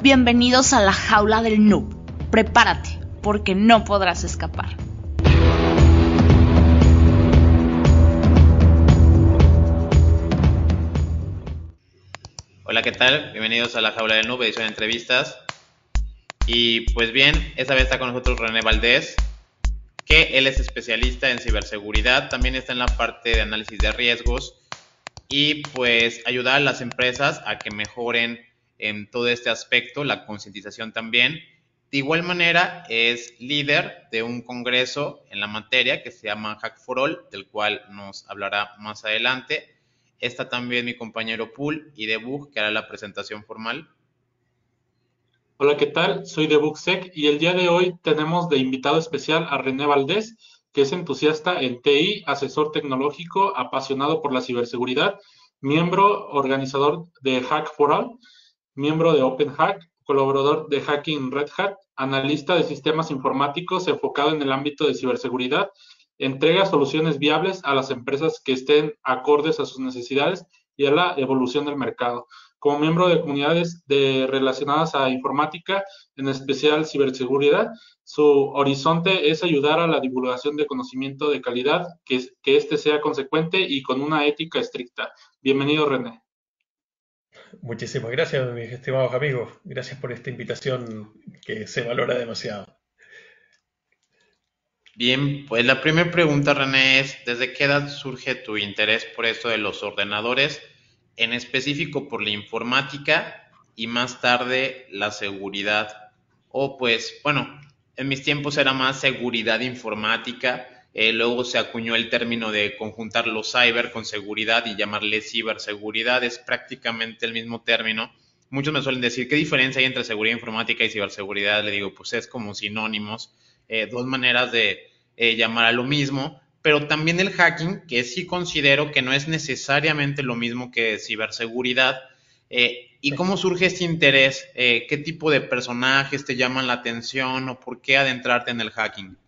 Bienvenidos a la jaula del noob. Prepárate, porque no podrás escapar. Hola, ¿qué tal? Bienvenidos a la jaula del noob, edición de entrevistas. Y pues bien, esta vez está con nosotros René Valdés, que él es especialista en ciberseguridad, también está en la parte de análisis de riesgos y pues ayudar a las empresas a que mejoren en todo este aspecto, la concientización también. De igual manera es líder de un congreso en la materia que se llama Hack for All, del cual nos hablará más adelante. Está también mi compañero Pool y Debug, que hará la presentación formal. Hola, ¿qué tal? Soy de Bugsec y el día de hoy tenemos de invitado especial a René Valdés, que es entusiasta en TI, asesor tecnológico, apasionado por la ciberseguridad, miembro organizador de Hack for All, miembro de OpenHack, colaborador de Hacking Red Hat, analista de sistemas informáticos enfocado en el ámbito de ciberseguridad, entrega soluciones viables a las empresas que estén acordes a sus necesidades y a la evolución del mercado. Como miembro de comunidades relacionadas a informática, en especial ciberseguridad, su horizonte es ayudar a la divulgación de conocimiento de calidad, que éste sea consecuente y con una ética estricta. Bienvenido, René. Muchísimas gracias, mis estimados amigos. Gracias por esta invitación que se valora demasiado. Bien, pues la primera pregunta, René, es ¿desde qué edad surge tu interés por esto de los ordenadores, en específico por la informática y más tarde la seguridad? O pues, bueno, en mis tiempos era más seguridad informática, luego se acuñó el término de conjuntar los cyber con seguridad y llamarle ciberseguridad, es prácticamente el mismo término. Muchos me suelen decir, ¿qué diferencia hay entre seguridad informática y ciberseguridad? Le digo, pues es como sinónimos, dos maneras de llamar a lo mismo, pero también el hacking, que sí considero que no es necesariamente lo mismo que ciberseguridad. ¿Y cómo surge este interés? ¿Qué tipo de personajes te llaman la atención o por qué adentrarte en el hacking?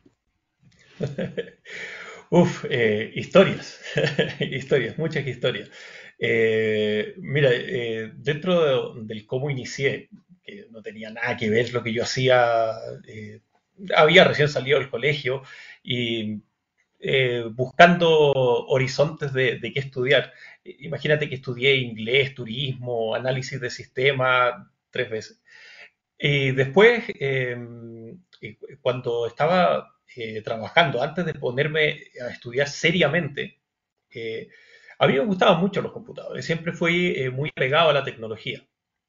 Historias, historias, muchas historias. Mira, del cómo inicié, que no tenía nada que ver lo que yo hacía, había recién salido del colegio y buscando horizontes de qué estudiar. Imagínate que estudié inglés, turismo, análisis de sistemas 3 veces. Y después, cuando estaba trabajando, antes de ponerme a estudiar seriamente, a mí me gustaban mucho los computadores, siempre fui muy apegado a la tecnología.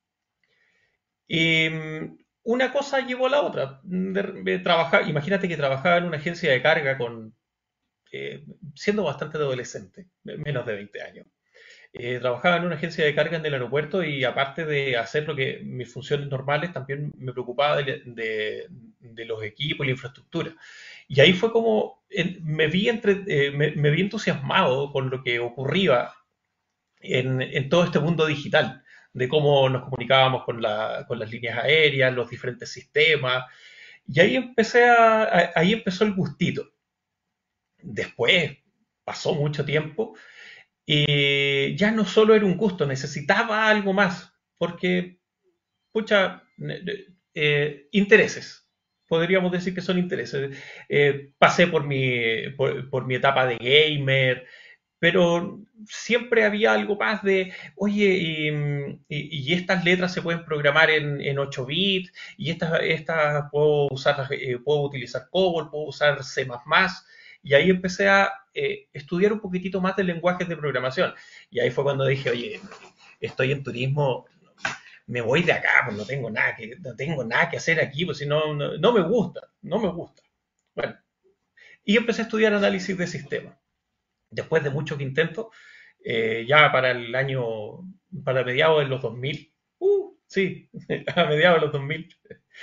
Y una cosa llevó a la otra. Imagínate que trabajaba en una agencia de carga siendo bastante adolescente, menos de 20 años. Trabajaba en una agencia de carga en el aeropuerto y aparte de hacer lo que mis funciones normales, también me preocupaba de los equipos y la infraestructura. Y ahí fue como me vi entusiasmado con lo que ocurría en todo este mundo digital, de cómo nos comunicábamos con las líneas aéreas, los diferentes sistemas. Y ahí empezó el gustito. Después pasó mucho tiempo y ya no solo era un gusto, necesitaba algo más, porque, pucha, intereses. Podríamos decir que son intereses. Pasé por mi etapa de gamer, pero siempre había algo más de, oye, y estas letras se pueden programar en 8 bits, y estas puedo utilizar COBOL, puedo usar C++, y ahí empecé a estudiar un poquitito más de lenguajes de programación. Y ahí fue cuando dije, oye, estoy en turismo, me voy de acá, pues no tengo nada que hacer aquí, pues si no me gusta, no me gusta. Bueno, y empecé a estudiar análisis de sistemas. Después de muchos intentos, ya para mediados de los 2000, sí, a mediados de los 2000,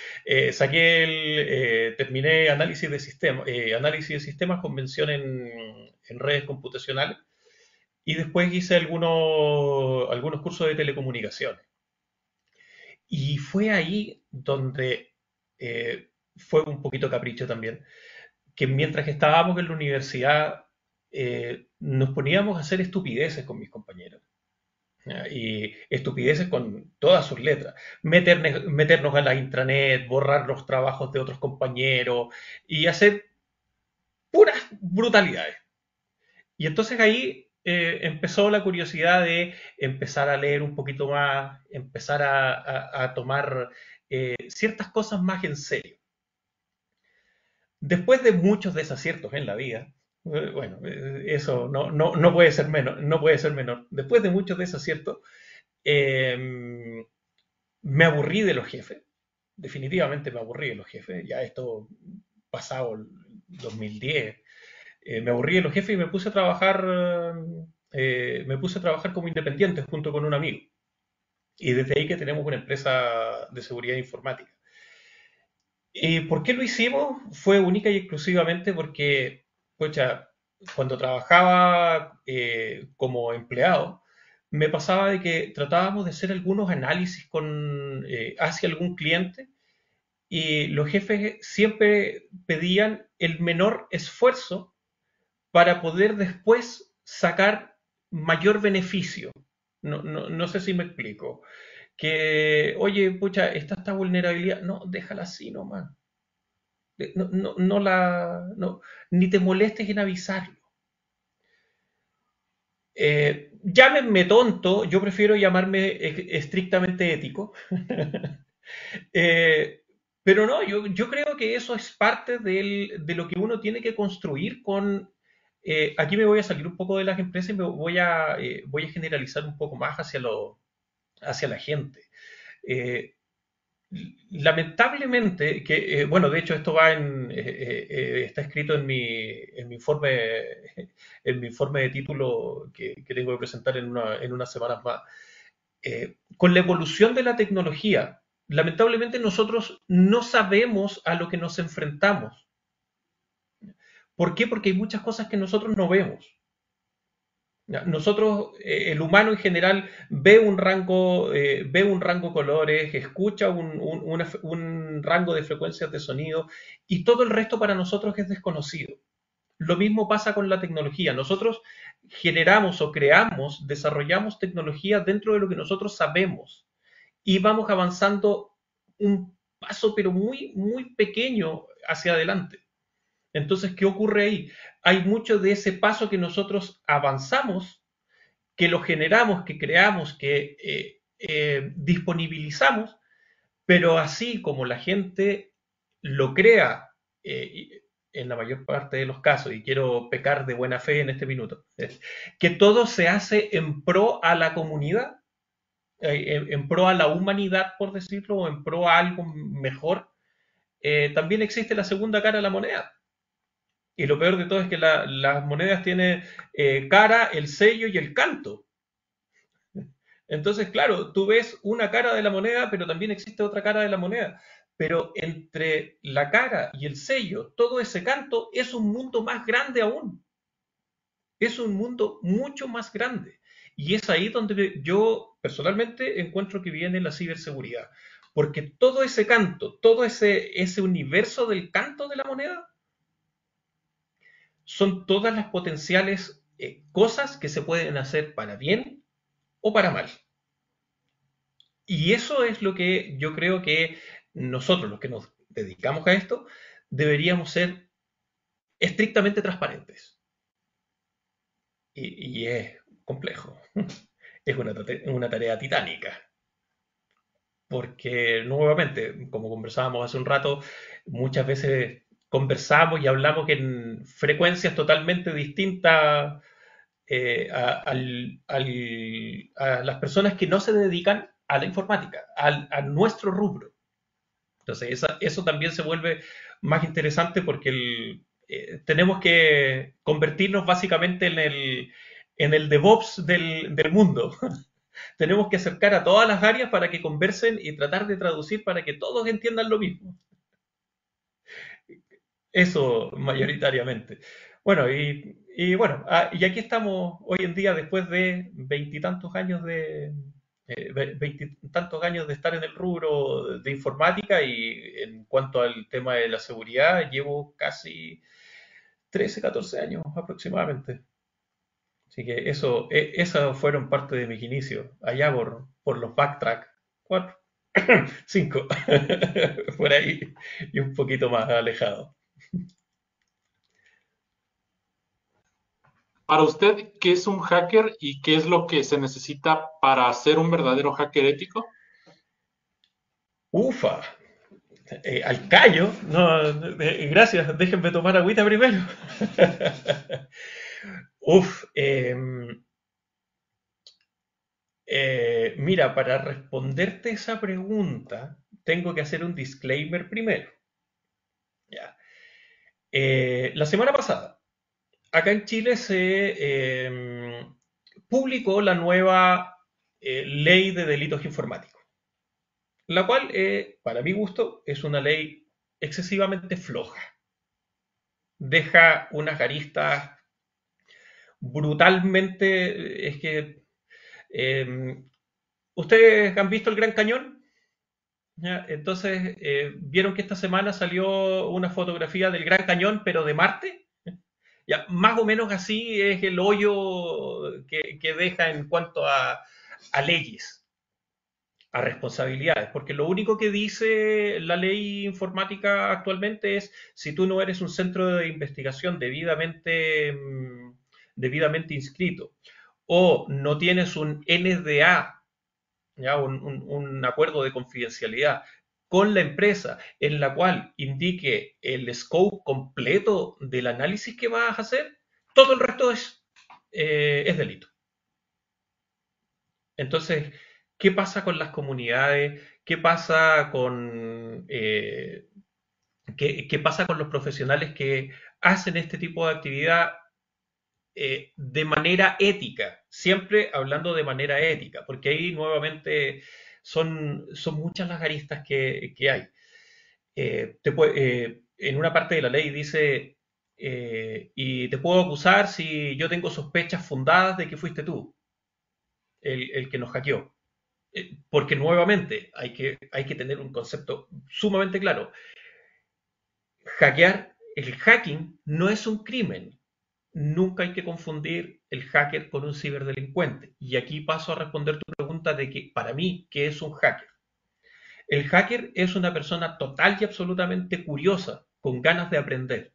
terminé análisis de sistemas con mención en redes computacionales y después hice algunos cursos de telecomunicaciones. Y fue ahí donde fue un poquito capricho también, que mientras que estábamos en la universidad nos poníamos a hacer estupideces con mis compañeros. ¿ya? Y estupideces con todas sus letras. Meternos a la intranet, borrar los trabajos de otros compañeros y hacer puras brutalidades. Y entonces ahí empezó la curiosidad de empezar a leer un poquito más, empezar a tomar ciertas cosas más en serio. Después de muchos desaciertos en la vida, bueno, eso no puede ser menor, no puede ser menor. Después de muchos desaciertos, eh, me aburrí de los jefes. Definitivamente me aburrí de los jefes. Ya esto pasado el 2010. Me aburrí de los jefes y me puse a trabajar como independiente junto con un amigo. Y desde ahí que tenemos una empresa de seguridad informática. ¿Y por qué lo hicimos? Fue única y exclusivamente porque, pocha, cuando trabajaba como empleado, me pasaba de que tratábamos de hacer algunos análisis hacia algún cliente y los jefes siempre pedían el menor esfuerzo para poder después sacar mayor beneficio. No sé si me explico. Que, oye, pucha, está esta vulnerabilidad. No, déjala así nomás. No, ni te molestes en avisarlo. Llámenme tonto, yo prefiero llamarme estrictamente ético. Eh, pero no, yo creo que eso es parte de lo que uno tiene que construir con... aquí me voy a salir un poco de las empresas y voy a generalizar un poco más hacia la gente. Eh, Lamentablemente, bueno, de hecho esto está escrito en mi informe de título que tengo que presentar en unas semanas más. Con la evolución de la tecnología, lamentablemente nosotros no sabemos a lo que nos enfrentamos. ¿Por qué? Porque hay muchas cosas que nosotros no vemos. Nosotros, el humano en general, ve un rango de colores, escucha un rango de frecuencias de sonido y todo el resto para nosotros es desconocido. Lo mismo pasa con la tecnología. Nosotros generamos o creamos, desarrollamos tecnología dentro de lo que nosotros sabemos y vamos avanzando un paso pero muy, muy pequeño hacia adelante. Entonces, ¿qué ocurre ahí? Hay mucho de ese paso que nosotros avanzamos, que lo generamos, que creamos, que disponibilizamos, pero así como la gente lo crea en la mayor parte de los casos, y quiero pecar de buena fe en este minuto, que todo se hace en pro a la comunidad, en pro a la humanidad, por decirlo, o en pro a algo mejor, también existe la segunda cara de la moneda. Y lo peor de todo es que las monedas tienen cara, el sello y el canto. Entonces, claro, tú ves una cara de la moneda, pero también existe otra cara de la moneda. Pero entre la cara y el sello, todo ese canto es un mundo más grande aún. Es un mundo mucho más grande. Y es ahí donde yo personalmente encuentro que viene la ciberseguridad. Porque todo ese canto, todo ese universo del canto de la moneda, son todas las potenciales cosas que se pueden hacer para bien o para mal. Y eso es lo que yo creo que nosotros, los que nos dedicamos a esto, deberíamos ser estrictamente transparentes. Y es complejo. Es una tarea titánica. Porque nuevamente, como conversábamos hace un rato, muchas veces conversamos y hablamos en frecuencias totalmente distintas a las personas que no se dedican a la informática, a nuestro rubro. Entonces, eso también se vuelve más interesante porque tenemos que convertirnos básicamente en el DevOps del mundo. Tenemos que acercar a todas las áreas para que conversen y tratar de traducir para que todos entiendan lo mismo. Eso mayoritariamente. Bueno, y bueno, y aquí estamos hoy en día después de veintitantos años de estar en el rubro de informática y en cuanto al tema de la seguridad, llevo casi 13, 14 años aproximadamente. Así que esas fueron parte de mis inicios, allá por los backtrack 4, 5, por ahí y un poquito más alejado. Para usted, ¿qué es un hacker y qué es lo que se necesita para ser un verdadero hacker ético? Ufa, al callo, no, gracias, déjenme tomar agüita primero. Uf, mira, para responderte esa pregunta, tengo que hacer un disclaimer primero. Ya. La semana pasada, acá en Chile se publicó la nueva ley de delitos informáticos, la cual, para mi gusto, es una ley excesivamente floja. Deja unas aristas brutalmente. Es que. ¿Ustedes han visto el Gran Cañón? ¿Ya? Entonces, vieron que esta semana salió una fotografía del Gran Cañón, pero de Marte. Ya, más o menos así es el hoyo que deja en cuanto a leyes, a responsabilidades, porque lo único que dice la ley informática actualmente es si tú no eres un centro de investigación debidamente inscrito o no tienes un NDA, ¿ya? Un acuerdo de confidencialidad con la empresa en la cual indique el scope completo del análisis que vas a hacer, todo el resto es delito. Entonces, ¿qué pasa con las comunidades? ¿Qué pasa qué pasa con los profesionales que hacen este tipo de actividad de manera ética? Siempre hablando de manera ética, porque ahí nuevamente son muchas las aristas que hay. En una parte de la ley dice, y te puedo acusar si yo tengo sospechas fundadas de que fuiste tú el que nos hackeó. Porque nuevamente hay que tener un concepto sumamente claro. El hacking no es un crimen. Nunca hay que confundir el hacker con un ciberdelincuente. Y aquí paso a responder tu pregunta de que, para mí, ¿qué es un hacker? El hacker es una persona total y absolutamente curiosa, con ganas de aprender.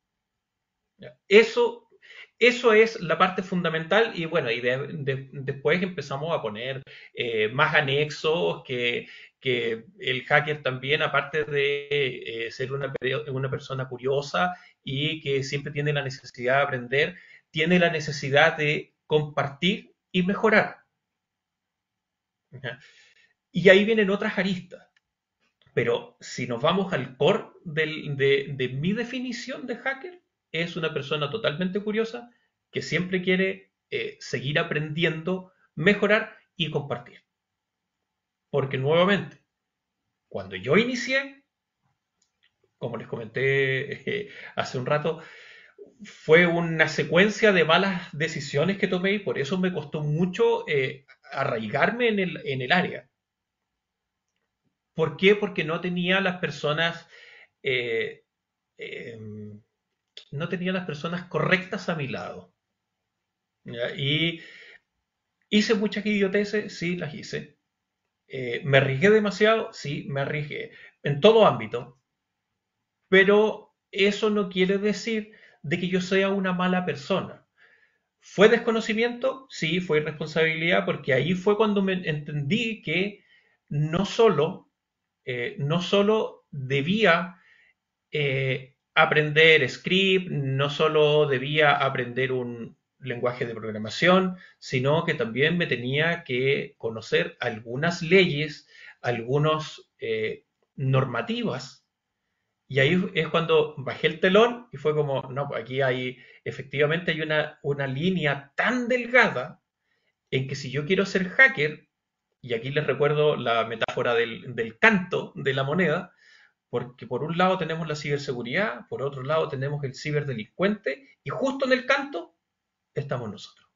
Eso, eso es la parte fundamental y bueno, después empezamos a poner más anexos que el hacker también, aparte de ser una persona curiosa y que siempre tiene la necesidad de aprender, tiene la necesidad de compartir y mejorar. ¿Ya? Y ahí vienen otras aristas. Pero si nos vamos al core de mi definición de hacker, es una persona totalmente curiosa que siempre quiere seguir aprendiendo, mejorar y compartir. Porque nuevamente, cuando yo inicié, como les comenté hace un rato, fue una secuencia de malas decisiones que tomé y por eso me costó mucho arraigarme en el área. ¿Por qué? Porque no tenía las personas eh, eh, no tenía las personas correctas a mi lado. ¿Ya? Y hice muchas idioteces, sí, las hice. ¿Me arriesgué demasiado? Sí, me arriesgué. En todo ámbito. Pero eso no quiere decir de que yo sea una mala persona. ¿Fue desconocimiento? Sí, fue irresponsabilidad, porque ahí fue cuando me entendí que no solo, no solo debía aprender script, no solo debía aprender un lenguaje de programación, sino que también me tenía que conocer algunas leyes, algunas normativas. Y ahí es cuando bajé el telón y fue como, no, pues aquí efectivamente hay una línea tan delgada en que si yo quiero ser hacker, y aquí les recuerdo la metáfora del canto de la moneda, porque por un lado tenemos la ciberseguridad, por otro lado tenemos el ciberdelincuente, y justo en el canto estamos nosotros.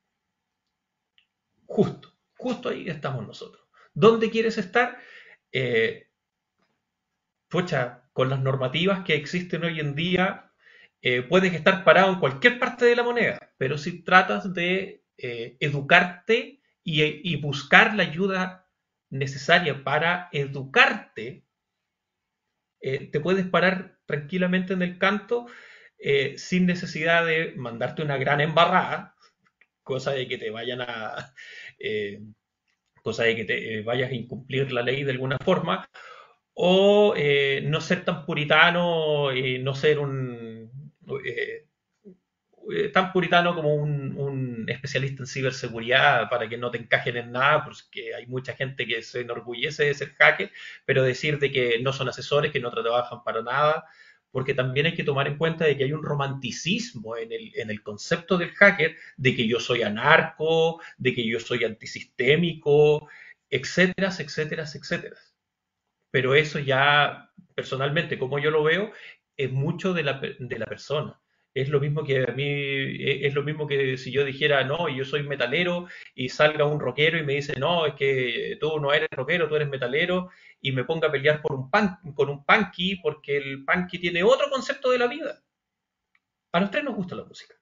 Justo ahí estamos nosotros. ¿Dónde quieres estar? Eh, Pucha, con las normativas que existen hoy en día, puedes estar parado en cualquier parte de la moneda, pero si tratas de educarte y buscar la ayuda necesaria para educarte, te puedes parar tranquilamente en el canto sin necesidad de mandarte una gran embarrada, cosa de que te vayan a... cosa de que te vayas a incumplir la ley de alguna forma, o no ser tan puritano y no ser eh, tan puritano como un especialista en ciberseguridad para que no te encajen en nada, porque hay mucha gente que se enorgullece de ser hacker, pero decir de que no son asesores, que no trabajan para nada, porque también hay que tomar en cuenta de que hay un romanticismo en el concepto del hacker, de que yo soy anarco, de que yo soy antisistémico, etcétera, etcétera, etcétera. Pero eso ya, personalmente, como yo lo veo, es mucho de la persona. Es lo mismo que a mí, es lo mismo que si yo dijera, no, yo soy metalero y salga un rockero y me dice, no, es que tú no eres rockero, tú eres metalero, y me ponga a pelear con un punky porque el punky tiene otro concepto de la vida. A los tres nos gusta la música.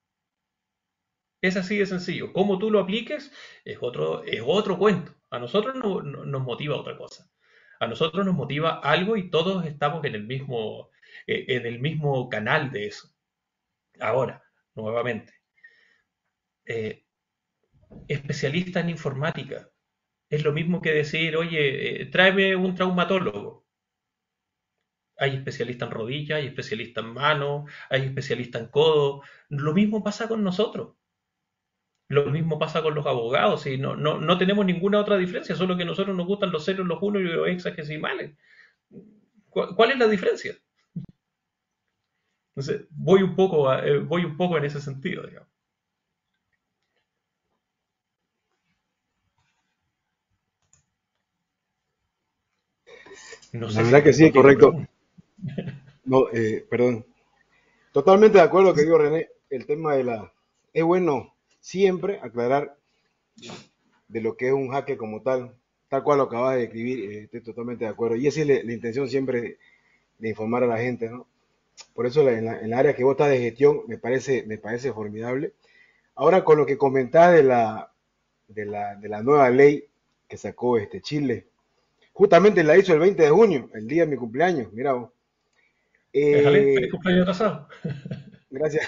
Es así de sencillo. Cómo tú lo apliques es otro cuento. A nosotros nos motiva otra cosa. A nosotros nos motiva algo y todos estamos en el mismo canal de eso. Ahora, nuevamente, eh, especialista en informática. Es lo mismo que decir, oye, tráeme un traumatólogo. Hay especialista en rodilla, hay especialista en mano, hay especialista en codo. Lo mismo pasa con nosotros. Lo mismo pasa con los abogados, y no tenemos ninguna otra diferencia, solo que a nosotros nos gustan los ceros, los unos y los hexagesimales. ¿Cuál es la diferencia? Entonces, voy un poco en ese sentido, digamos. No La sé si verdad que sí, respondí tu correcto. pregunta. No, perdón. Totalmente de acuerdo que digo René, el tema de la... Es bueno siempre aclarar de lo que es un hacker como tal cual lo acabas de escribir, estoy totalmente de acuerdo. Y esa es la intención siempre de informar a la gente, ¿no? Por eso en la área que vos estás de gestión me parece formidable. Ahora con lo que comentás de la nueva ley que sacó Chile, justamente la hizo el 20 de junio, el día de mi cumpleaños, mira vos. Déjale, feliz Eh, cumpleaños atrasado. gracias.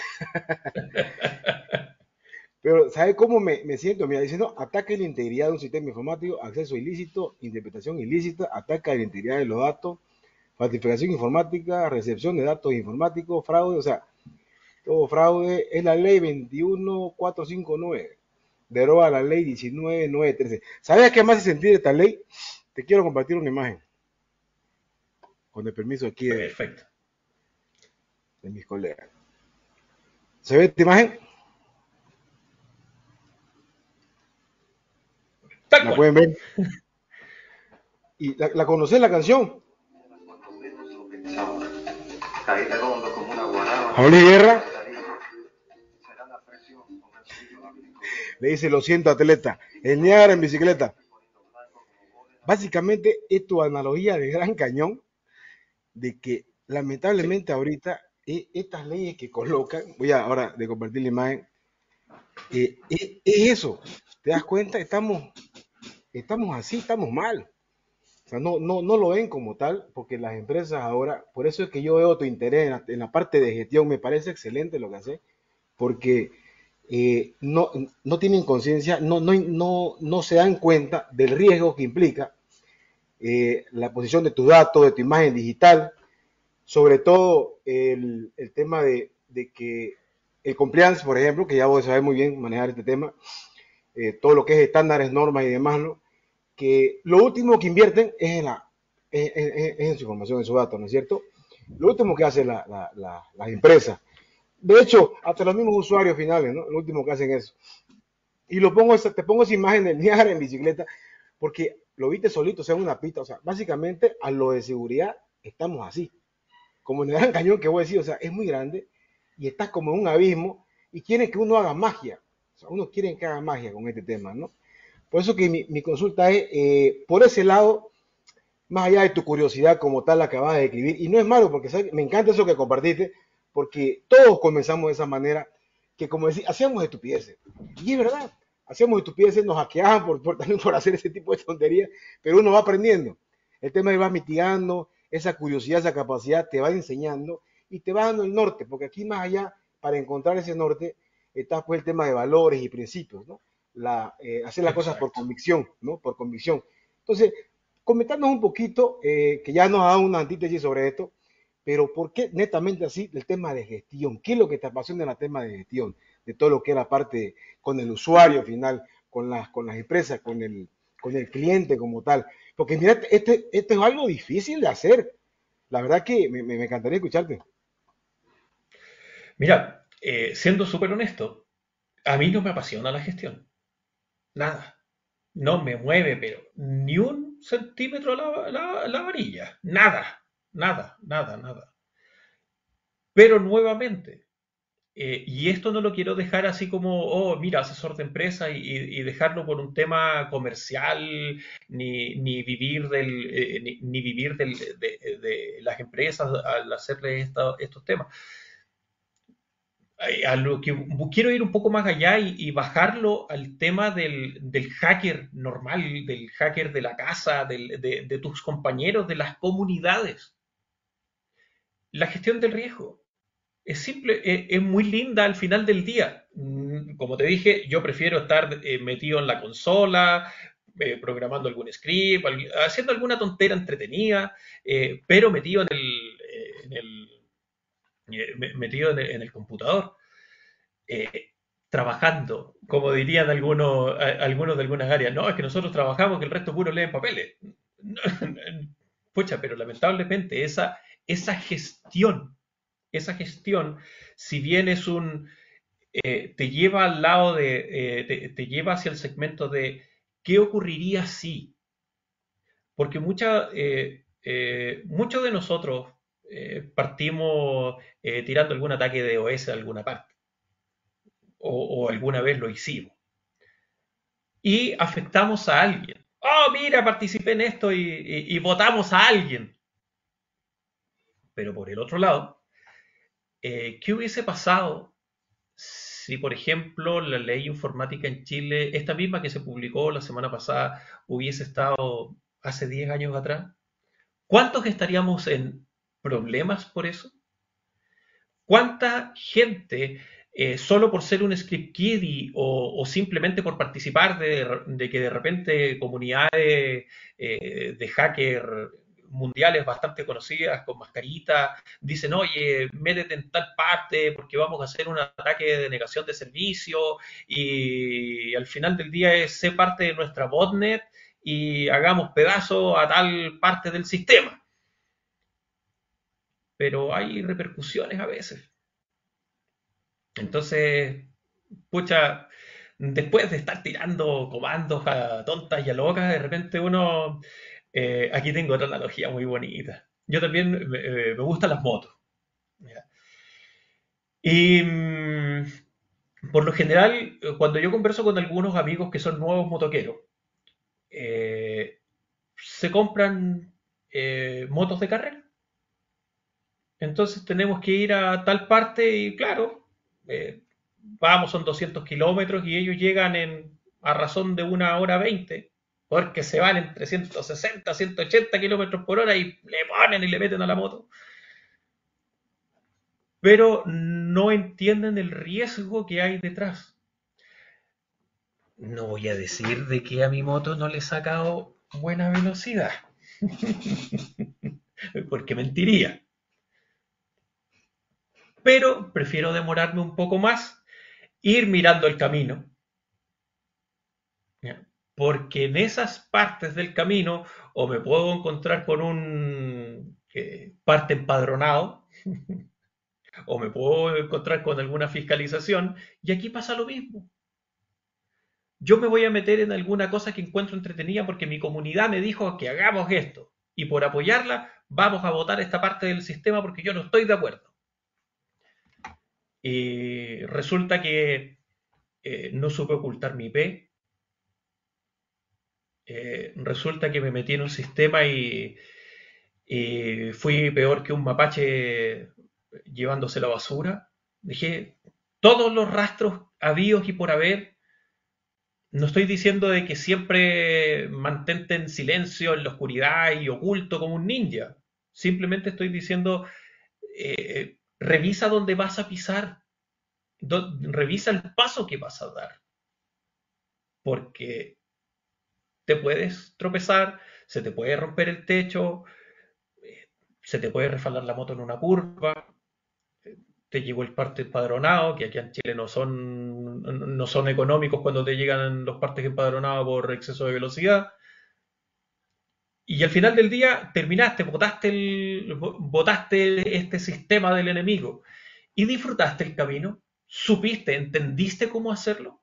Pero, ¿sabe cómo me siento? Mira, diciendo, ataque la integridad de un sistema informático, acceso ilícito, interpretación ilícita, ataque a la integridad de los datos, falsificación informática, recepción de datos informáticos, fraude, o sea, todo fraude. Es la ley 21459, deroga la ley 19913. ¿Sabes qué más hace sentir esta ley? Te quiero compartir una imagen, con el permiso aquí Perfecto. de mis colegas. ¿Se ve esta imagen? Tal ¿La cual. pueden ver? ¿Y la conocés la canción? Javier Guerra le dice, lo siento atleta, el Niágara en bicicleta. Básicamente es tu analogía de Gran Cañón, de que lamentablemente Sí. ahorita estas leyes que colocan, voy a ahora de compartir la imagen, es eso, ¿te das cuenta? Estamos así, estamos mal. O sea, no lo ven como tal, porque las empresas ahora, por eso es que yo veo tu interés en la parte de gestión, me parece excelente lo que haces, porque no tienen conciencia, no se dan cuenta del riesgo que implica la posición de tus datos, de tu imagen digital, sobre todo el tema de que el compliance, por ejemplo, que ya vos sabés muy bien manejar este tema, todo lo que es estándares, normas y demás, ¿no? Que lo último que invierten es en su información, en sus datos, ¿no es cierto? Lo último que hacen las empresas. De hecho, hasta los mismos usuarios finales, ¿no? Lo último que hacen es eso. Y te pongo esa imagen del Niágara en bicicleta, porque lo viste solito, o sea, una pista. O sea, básicamente a lo de seguridad estamos así. Como en el Gran Cañón que voy a decir, o sea, es muy grande y estás como en un abismo y quieren que uno haga magia. O sea, uno quiere que haga magia con este tema, ¿no? Por eso que mi consulta es, por ese lado, más allá de tu curiosidad como tal la acabas de escribir, y no es malo porque ¿sabes? Me encanta eso que compartiste, porque todos comenzamos de esa manera, que como decía, hacíamos estupideces. Y es verdad, hacíamos estupideces, nos hackeaban también por hacer ese tipo de tonterías, pero uno va aprendiendo. El tema de va mitigando, esa curiosidad, esa capacidad te va enseñando y te va dando el norte, porque aquí más allá, para encontrar ese norte, está pues el tema de valores y principios, ¿no? Hacer las cosas por Exacto. convicción, ¿no? Por convicción. Entonces, comentarnos un poquito, que ya nos ha dado una antítesis sobre esto, pero ¿por qué netamente así el tema de gestión? ¿Qué es lo que te apasiona en el tema de gestión? De todo lo que era parte con el usuario final, con las empresas, con el cliente como tal. Porque mira, esto es algo difícil de hacer. La verdad que me encantaría escucharte. Mira, siendo súper honesto, a mí no me apasiona la gestión. Nada. No me mueve, pero ni un centímetro la varilla. Nada. Nada, nada, nada. Pero nuevamente, y esto no lo quiero dejar así como, oh, mira, asesor de empresa y dejarlo por un tema comercial, ni vivir ni vivir de las empresas al hacerle estos temas. A lo que quiero ir un poco más allá y bajarlo al tema del hacker normal, del hacker de la casa, de tus compañeros, de las comunidades. La gestión del riesgo. Es simple, es muy linda al final del día. Como te dije, yo prefiero estar metido en la consola, programando algún script, haciendo alguna tontera entretenida, pero metido en el computador, trabajando, como dirían algunos de algunas áreas. No, es que nosotros trabajamos, que el resto puro leen papeles. Pucha, pero lamentablemente esa gestión, si bien te lleva al lado te lleva hacia el segmento de qué ocurriría si, porque muchos de nosotros partimos tirando algún ataque de OS a alguna parte, o alguna vez lo hicimos, y afectamos a alguien. Oh, mira, participé en esto y votamos a alguien. Pero por el otro lado, ¿qué hubiese pasado si, por ejemplo, la ley informática en Chile, esta misma que se publicó la semana pasada, hubiese estado hace 10 años atrás? ¿Cuántos estaríamos en problemas por eso? ¿Cuánta gente, solo por ser un script kiddie o simplemente por participar de que de repente comunidades de hacker mundiales bastante conocidas con mascarita dicen, oye, métete en tal parte porque vamos a hacer un ataque de negación de servicio y al final del día es ser parte de nuestra botnet y hagamos pedazo a tal parte del sistema? Pero hay repercusiones a veces. Entonces, pucha, después de estar tirando comandos a tontas y a locas, de repente aquí tengo otra analogía muy bonita. Yo también me gustan las motos. ¿Ya? Y por lo general, cuando yo converso con algunos amigos que son nuevos motoqueros, se compran motos de carrera. Entonces tenemos que ir a tal parte y claro, vamos, son 200 kilómetros y ellos llegan a razón de 1 hora 20, porque se van entre 160, 180 kilómetros por hora y le ponen y le meten a la moto. Pero no entienden el riesgo que hay detrás. No voy a decir de que a mi moto no le he sacado buena velocidad, porque mentiría. Pero prefiero demorarme un poco más, ir mirando el camino, ¿ya? Porque en esas partes del camino o me puedo encontrar con un parte empadronado o me puedo encontrar con alguna fiscalización y aquí pasa lo mismo. Yo me voy a meter en alguna cosa que encuentro entretenida porque mi comunidad me dijo que hagamos esto y por apoyarla vamos a votar esta parte del sistema porque yo no estoy de acuerdo. Y resulta que no supe ocultar mi IP. Resulta que me metí en un sistema y fui peor que un mapache llevándose la basura. Dejé todos los rastros habidos y por haber. No estoy diciendo de que siempre mantente en silencio, en la oscuridad y oculto como un ninja. Simplemente estoy diciendo, revisa dónde vas a pisar, revisa el paso que vas a dar, porque te puedes tropezar, se te puede romper el techo, se te puede resbalar la moto en una curva, te llegó el parte empadronado, que aquí en Chile no son económicos cuando te llegan los partes empadronados por exceso de velocidad. Y al final del día terminaste, botaste este sistema del enemigo y disfrutaste el camino, supiste, entendiste cómo hacerlo.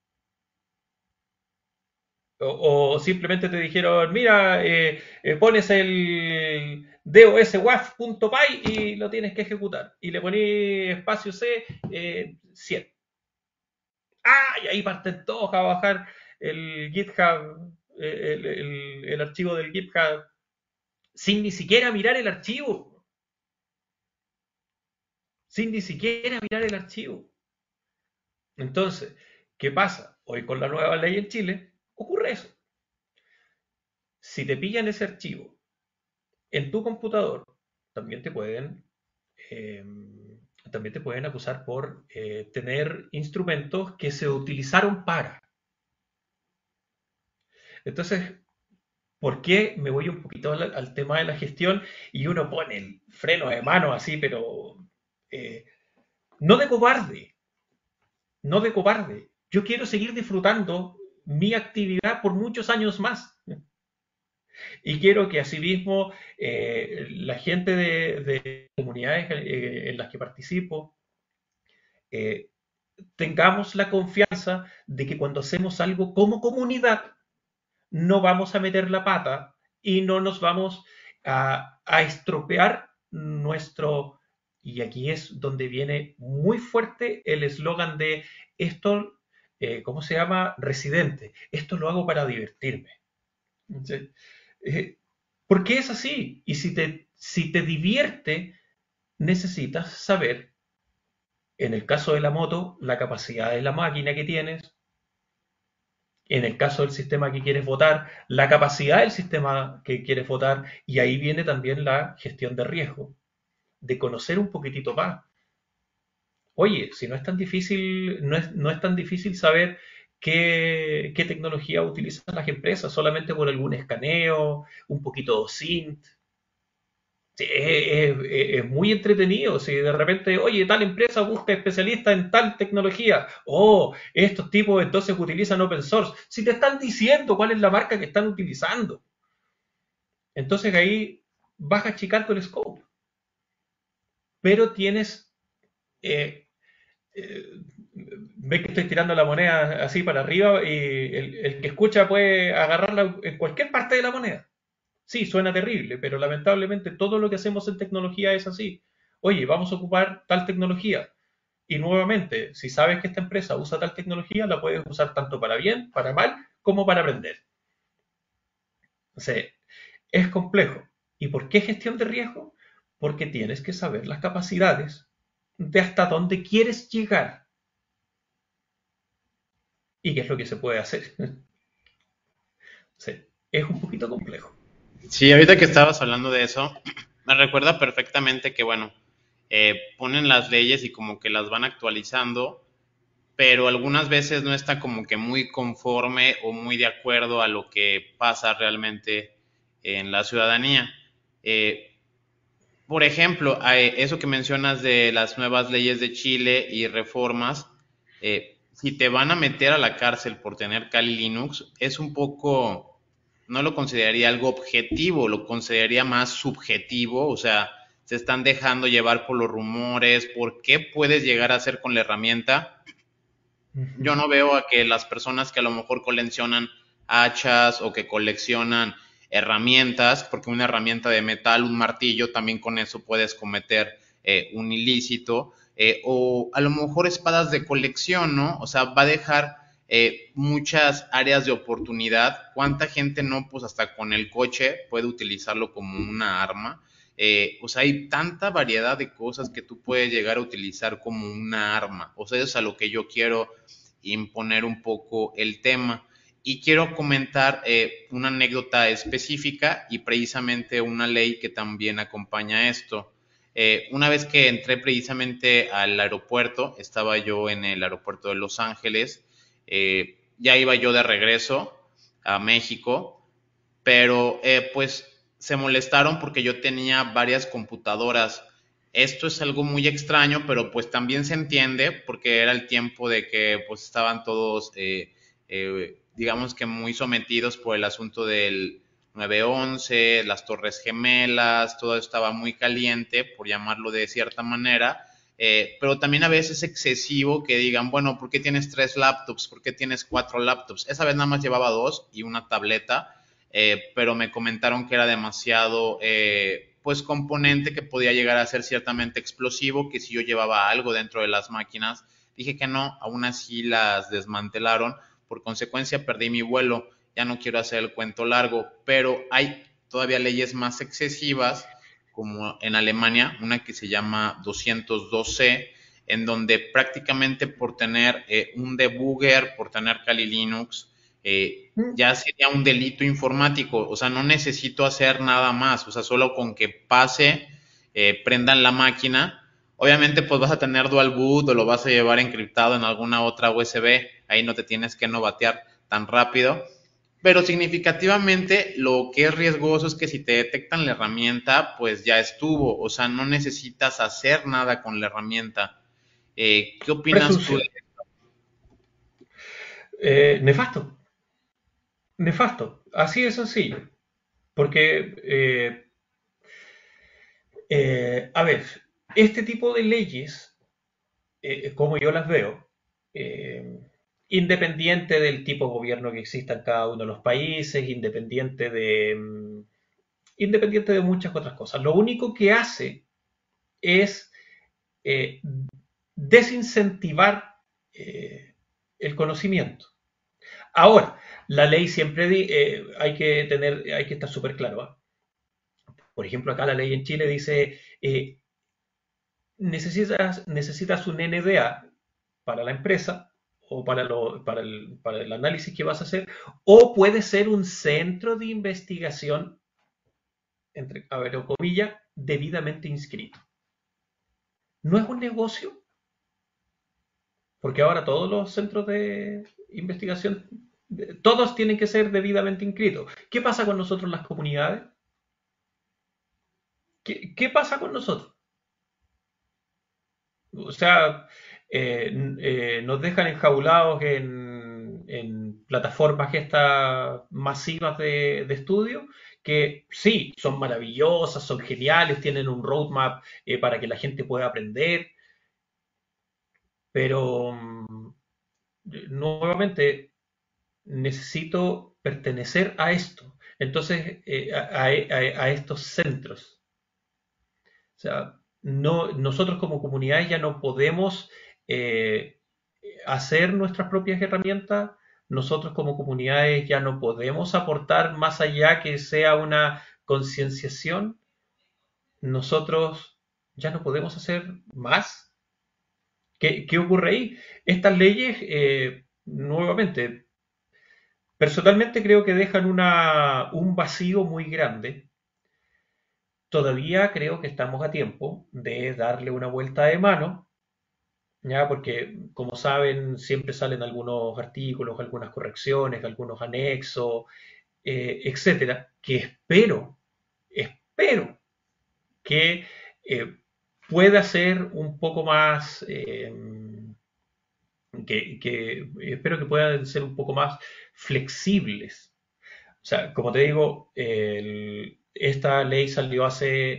O simplemente te dijeron, mira, pones el DOSWAF.py y lo tienes que ejecutar. Y le pones espacio C 100. Y ahí parten todos a bajar el GitHub, el archivo del GitHub, sin ni siquiera mirar el archivo. Sin ni siquiera mirar el archivo. Entonces, ¿qué pasa? Hoy con la nueva ley en Chile, ocurre eso. Si te pillan ese archivo en tu computador, también te pueden acusar por tener instrumentos que se utilizaron para. Entonces, ¿por qué me voy un poquito al tema de la gestión y uno pone el freno de mano así, pero no de cobarde, no de cobarde? Yo quiero seguir disfrutando mi actividad por muchos años más. Y quiero que asimismo la gente de comunidades en las que participo tengamos la confianza de que cuando hacemos algo como comunidad no vamos a meter la pata y no nos vamos a estropear nuestro... Y aquí es donde viene muy fuerte el eslogan de esto, ¿cómo se llama? Residente. Esto lo hago para divertirme. ¿Sí? Porque es así. Y si te divierte, necesitas saber, en el caso de la moto, la capacidad de la máquina que tienes. En el caso del sistema que quieres votar, la capacidad del sistema que quieres votar. Y ahí viene también la gestión de riesgo, de conocer un poquitito más. Oye, si no es tan difícil, no es tan difícil saber qué tecnología utilizan las empresas, solamente por algún escaneo, un poquito de OSINT. Sí, es muy entretenido. Si de repente, oye, tal empresa busca especialistas en tal tecnología, estos tipos entonces utilizan open source. Si te están diciendo cuál es la marca que están utilizando, entonces ahí vas a achicar con el scope. Pero tienes ve que estoy tirando la moneda así para arriba y el que escucha puede agarrarla en cualquier parte de la moneda. Sí, suena terrible, pero lamentablemente todo lo que hacemos en tecnología es así. Oye, vamos a ocupar tal tecnología. Y nuevamente, si sabes que esta empresa usa tal tecnología, la puedes usar tanto para bien, para mal, como para aprender. O sea, es complejo. ¿Y por qué gestión de riesgo? Porque tienes que saber las capacidades de hasta dónde quieres llegar y qué es lo que se puede hacer. Sí, es un poquito complejo. Sí, ahorita que estabas hablando de eso, me recuerda perfectamente que, bueno, ponen las leyes y como que las van actualizando, pero algunas veces no está como que muy conforme o muy de acuerdo a lo que pasa realmente en la ciudadanía. Por ejemplo, eso que mencionas de las nuevas leyes de Chile y reformas, si te van a meter a la cárcel por tener Kali Linux, es un poco, no lo consideraría algo objetivo, lo consideraría más subjetivo, o sea, se están dejando llevar por los rumores, por qué puedes llegar a hacer con la herramienta. Yo no veo a que las personas que a lo mejor coleccionan hachas o que coleccionan herramientas, porque una herramienta de metal, un martillo, también con eso puedes cometer un ilícito, o a lo mejor espadas de colección, ¿no? O sea, va a dejar muchas áreas de oportunidad. ¿Cuánta gente no, pues hasta con el coche puede utilizarlo como una arma? O sea, hay tanta variedad de cosas que tú puedes llegar a utilizar como una arma. O sea, eso es a lo que yo quiero imponer un poco el tema. Y quiero comentar una anécdota específica y precisamente una ley que también acompaña esto. Una vez que entré precisamente al aeropuerto, estaba yo en el aeropuerto de Los Ángeles, ya iba yo de regreso a México, pero pues se molestaron porque yo tenía varias computadoras. Esto es algo muy extraño, pero pues también se entiende porque era el tiempo de que pues estaban todos, digamos que muy sometidos por el asunto del 9/11, las Torres Gemelas, todo estaba muy caliente, por llamarlo de cierta manera. Pero también a veces es excesivo que digan, bueno, ¿por qué tienes 3 laptops? ¿Por qué tienes 4 laptops? Esa vez nada más llevaba 2 y una tableta, pero me comentaron que era demasiado, pues, componente que podía llegar a ser ciertamente explosivo, que si yo llevaba algo dentro de las máquinas, dije que no, aún así las desmantelaron, por consecuencia perdí mi vuelo, ya no quiero hacer el cuento largo, pero hay todavía leyes más excesivas, como en Alemania, una que se llama 202C, en donde prácticamente por tener un debugger, por tener Kali Linux, ya sería un delito informático. O sea, no necesito hacer nada más, o sea, solo con que pase, prendan la máquina. Obviamente, pues vas a tener dual boot o lo vas a llevar encriptado en alguna otra USB, ahí no te tienes que novatear tan rápido. Pero significativamente lo que es riesgoso es que si te detectan la herramienta, pues ya estuvo. O sea, no necesitas hacer nada con la herramienta. ¿Qué opinas tú de Presunción. Nefasto, nefasto, así de sencillo. Porque, a ver, este tipo de leyes, como yo las veo, eh, independiente del tipo de gobierno que exista en cada uno de los países, independiente de muchas otras cosas, lo único que hace es eh, desincentivar el conocimiento. Ahora, la ley siempre hay que estar súper claro. ¿Eh? Por ejemplo, acá la ley en Chile dice necesitas un NDA para la empresa o para el análisis que vas a hacer, o puede ser un centro de investigación, entre a ver, o comillas, debidamente inscrito. No es un negocio, porque ahora todos los centros de investigación, todos tienen que ser debidamente inscritos. ¿Qué pasa con nosotros las comunidades? ¿Qué pasa con nosotros? O sea, nos dejan enjaulados en plataformas estas masivas de estudio, que sí, son maravillosas, son geniales, tienen un roadmap para que la gente pueda aprender, pero nuevamente necesito pertenecer a esto, entonces a estos centros. O sea, no, nosotros como comunidades ya no podemos eh, hacer nuestras propias herramientas, nosotros como comunidades ya no podemos aportar más allá que sea una concienciación, nosotros ya no podemos hacer más. ¿Qué ocurre ahí? Estas leyes, nuevamente, personalmente creo que dejan un vacío muy grande. Todavía creo que estamos a tiempo de darle una vuelta de mano, ya, porque como saben, siempre salen algunos artículos, algunas correcciones, algunos anexos, etcétera, que espero que pueda ser un poco más, espero que puedan ser un poco más flexibles. O sea, como te digo, esta ley salió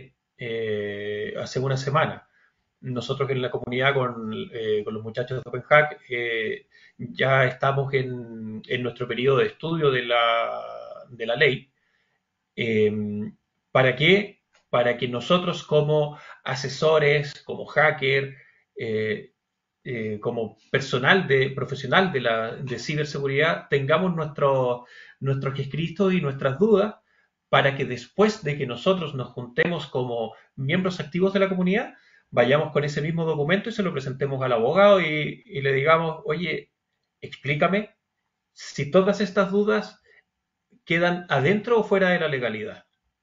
hace una semana. Nosotros en la comunidad con los muchachos de OpenHack ya estamos en nuestro periodo de estudio de la ley. Eh, ¿Para qué? Para que nosotros como asesores, como hacker, como profesional de ciberseguridad, tengamos nuestros escritos y nuestras dudas para que después de que nosotros nos juntemos como miembros activos de la comunidad, vayamos con ese mismo documento y se lo presentemos al abogado y le digamos, oye, explícame si todas estas dudas quedan adentro o fuera de la legalidad.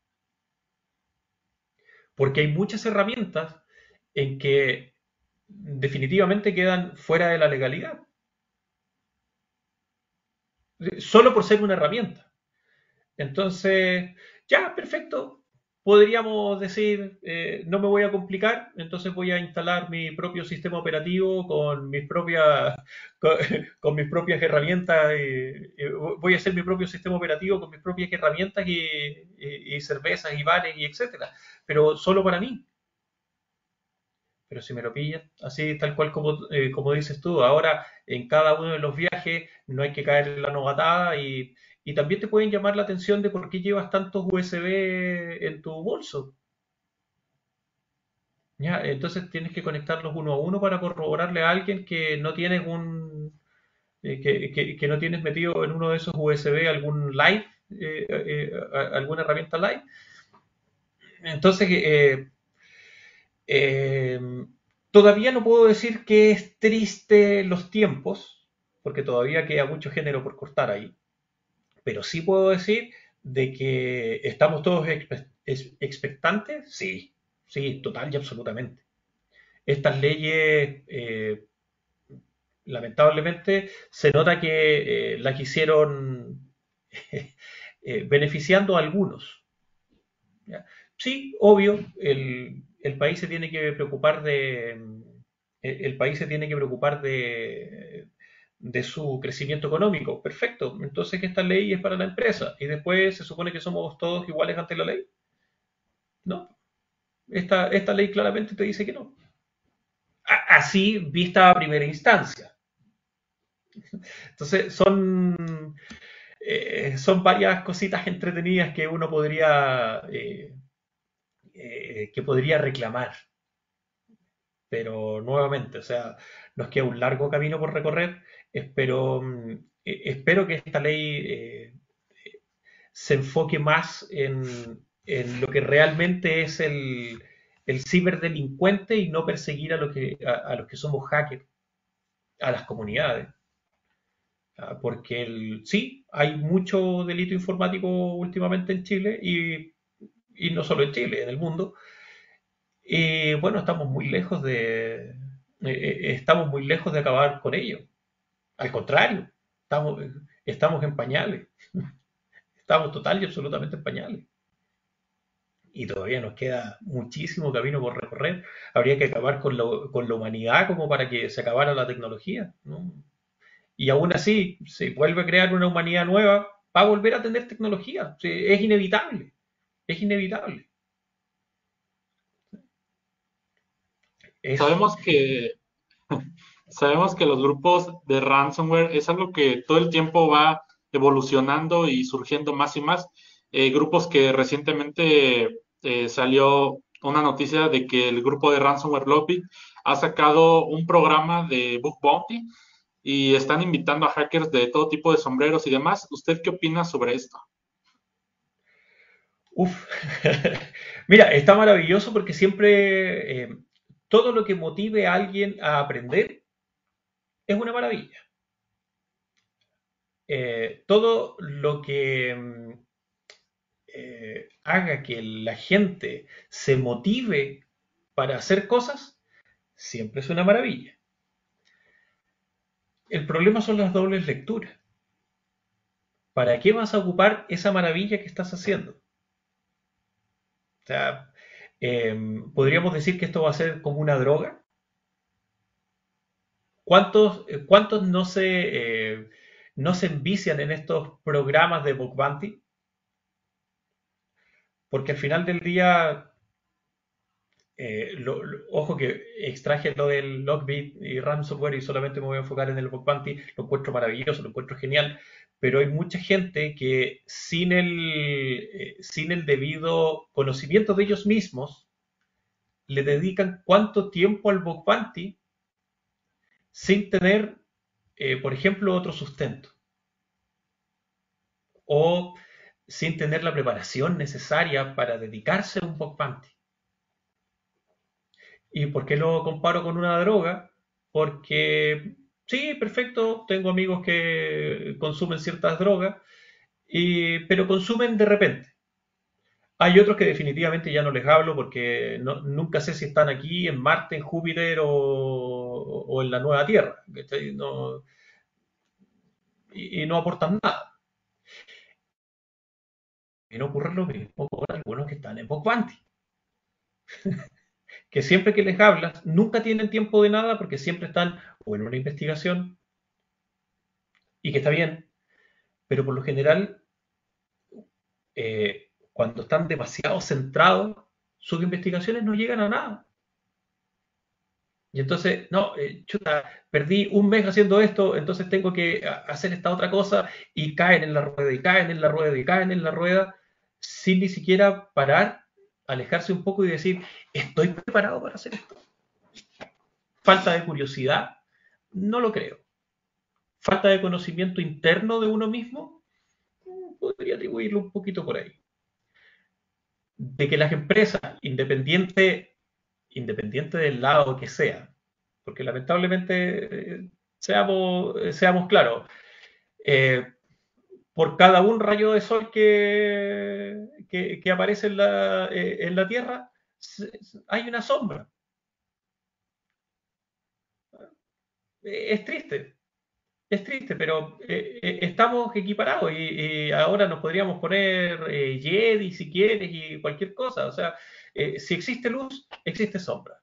Porque hay muchas herramientas en que definitivamente quedan fuera de la legalidad, solo por ser una herramienta. Entonces, ya, perfecto. Podríamos decir, no me voy a complicar, entonces voy a instalar mi propio sistema operativo con, con mis propias herramientas. Voy a hacer mi propio sistema operativo con mis propias herramientas y cervezas y bares y etcétera. Pero solo para mí. Pero si me lo pillan, así tal cual como dices tú, ahora en cada uno de los viajes no hay que caer en la novatada y también te pueden llamar la atención de por qué llevas tantos USB en tu bolso. ¿Ya? Entonces tienes que conectarlos uno a uno para corroborarle a alguien que no tienes que no tienes metido en uno de esos USB algún live, alguna herramienta live. Entonces, Eh, todavía no puedo decir que es triste los tiempos, porque todavía queda mucho género por cortar ahí, pero sí puedo decir de que estamos todos expectantes, sí, sí, total y absolutamente. Estas leyes, lamentablemente, se nota que las hicieron beneficiando a algunos. ¿Ya? Sí, obvio, el país se tiene que preocupar el país se tiene que preocupar de su crecimiento económico. Perfecto. Entonces que esta ley es para la empresa y después se supone que somos todos iguales ante la ley. No, esta ley claramente te dice que no. Así vista a primera instancia. Entonces son varias cositas entretenidas que uno que podría reclamar. Pero nuevamente, o sea, nos queda un largo camino por recorrer. Espero que esta ley se enfoque más en lo que realmente es el ciberdelincuente y no perseguir a los que somos hackers, a las comunidades. Porque sí, hay mucho delito informático últimamente en Chile y no solo en Chile, en el mundo. Y bueno, estamos muy lejos de acabar con ello. Al contrario, estamos en pañales. Estamos total y absolutamente en pañales. Y todavía nos queda muchísimo camino por recorrer. Habría que acabar con la humanidad como para que se acabara la tecnología, ¿no? Y aún así, se vuelve a crear una humanidad nueva, va a volver a tener tecnología. Sí, es inevitable. Es inevitable. Es, Sabemos que, sabemos que los grupos de ransomware es algo que todo el tiempo va evolucionando y surgiendo más y más. Grupos que recientemente salió una noticia de que el grupo de ransomware Lockbit ha sacado un programa de bug bounty y están invitando a hackers de todo tipo de sombreros y demás. ¿Usted qué opina sobre esto? uf. Mira, está maravilloso porque siempre todo lo que motive a alguien a aprender es una maravilla. Todo lo que haga que la gente se motive para hacer cosas, siempre es una maravilla. El problema son las dobles lecturas. ¿Para qué vas a ocupar esa maravilla que estás haciendo? O sea, podríamos decir que esto va a ser como una droga. ¿Cuántos no se envician en estos programas de bug bounty? Porque al final del día, ojo que extraje lo del Lockbit y ransomware y solamente me voy a enfocar en el bug bounty, lo encuentro maravilloso, lo encuentro genial, pero hay mucha gente que sin el debido conocimiento de ellos mismos, le dedican cuánto tiempo al bug bounty sin tener, por ejemplo, otro sustento o sin tener la preparación necesaria para dedicarse a un bug bounty. ¿Y por qué lo comparo con una droga? Porque sí, perfecto, tengo amigos que consumen ciertas drogas, pero consumen de repente. Hay otros que definitivamente ya no les hablo porque nunca sé si están aquí, en Marte, en Júpiter o en la nueva Tierra. No, y no aportan nada. Y no ocurre lo mismo con algunos que están en Bug Bounty, que siempre que les hablas nunca tienen tiempo de nada porque siempre están o en una investigación, y que está bien, pero por lo general, cuando están demasiado centrados, sus investigaciones no llegan a nada. Y entonces, no, chuta, perdí un mes haciendo esto, entonces tengo que hacer esta otra cosa, y caen en la rueda, y caen en la rueda, y caen en la rueda, sin ni siquiera parar, alejarse un poco y decir, ¿estoy preparado para hacer esto? Falta de curiosidad, no lo creo. Falta de conocimiento interno de uno mismo, podría atribuirlo un poquito por ahí. De que las empresas, independiente del lado que sea, porque lamentablemente, seamos claros, eh, por cada un rayo de sol que aparece en la Tierra, hay una sombra. Es triste, pero estamos equiparados, y ahora nos podríamos poner Jedi si quieres y cualquier cosa. O sea, si existe luz, existe sombra.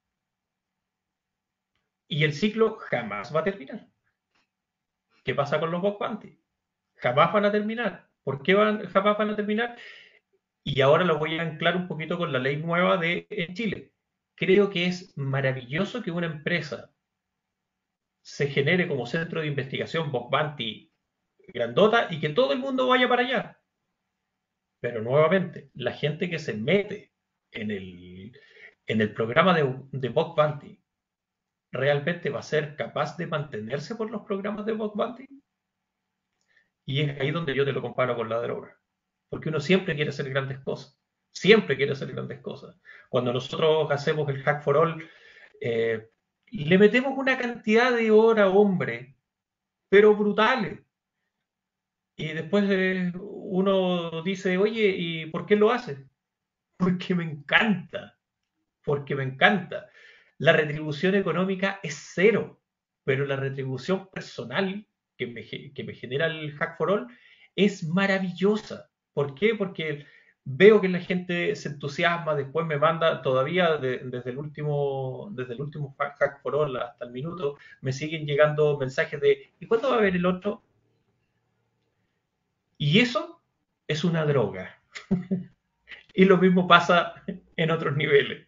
Y el ciclo jamás va a terminar. ¿Qué pasa con los Bug Bounty? Jamás van a terminar. ¿Por qué jamás van a terminar? Y ahora lo voy a anclar un poquito con la ley nueva en Chile. Creo que es maravilloso que una empresa se genere como centro de investigación Bug Bounty grandota y que todo el mundo vaya para allá. Pero nuevamente, la gente que se mete en el programa de Bug Bounty, ¿realmente va a ser capaz de mantenerse por los programas de Bug Bounty? Y es ahí donde yo te lo comparo con la droga. Porque uno siempre quiere hacer grandes cosas. Siempre quiere hacer grandes cosas. Cuando nosotros hacemos el Hack for All, le metemos una cantidad de horas, hombre, pero brutales. Y después uno dice, oye, ¿y por qué lo hace? Porque me encanta. Porque me encanta. La retribución económica es cero, pero la retribución personal que me genera el Hack for All es maravillosa. ¿Por qué? Porque veo que la gente se entusiasma, después me manda, todavía desde el último Hack for All hasta el minuto, me siguen llegando mensajes de ¿y cuándo va a haber el otro? Y eso es una droga. Y lo mismo pasa en otros niveles.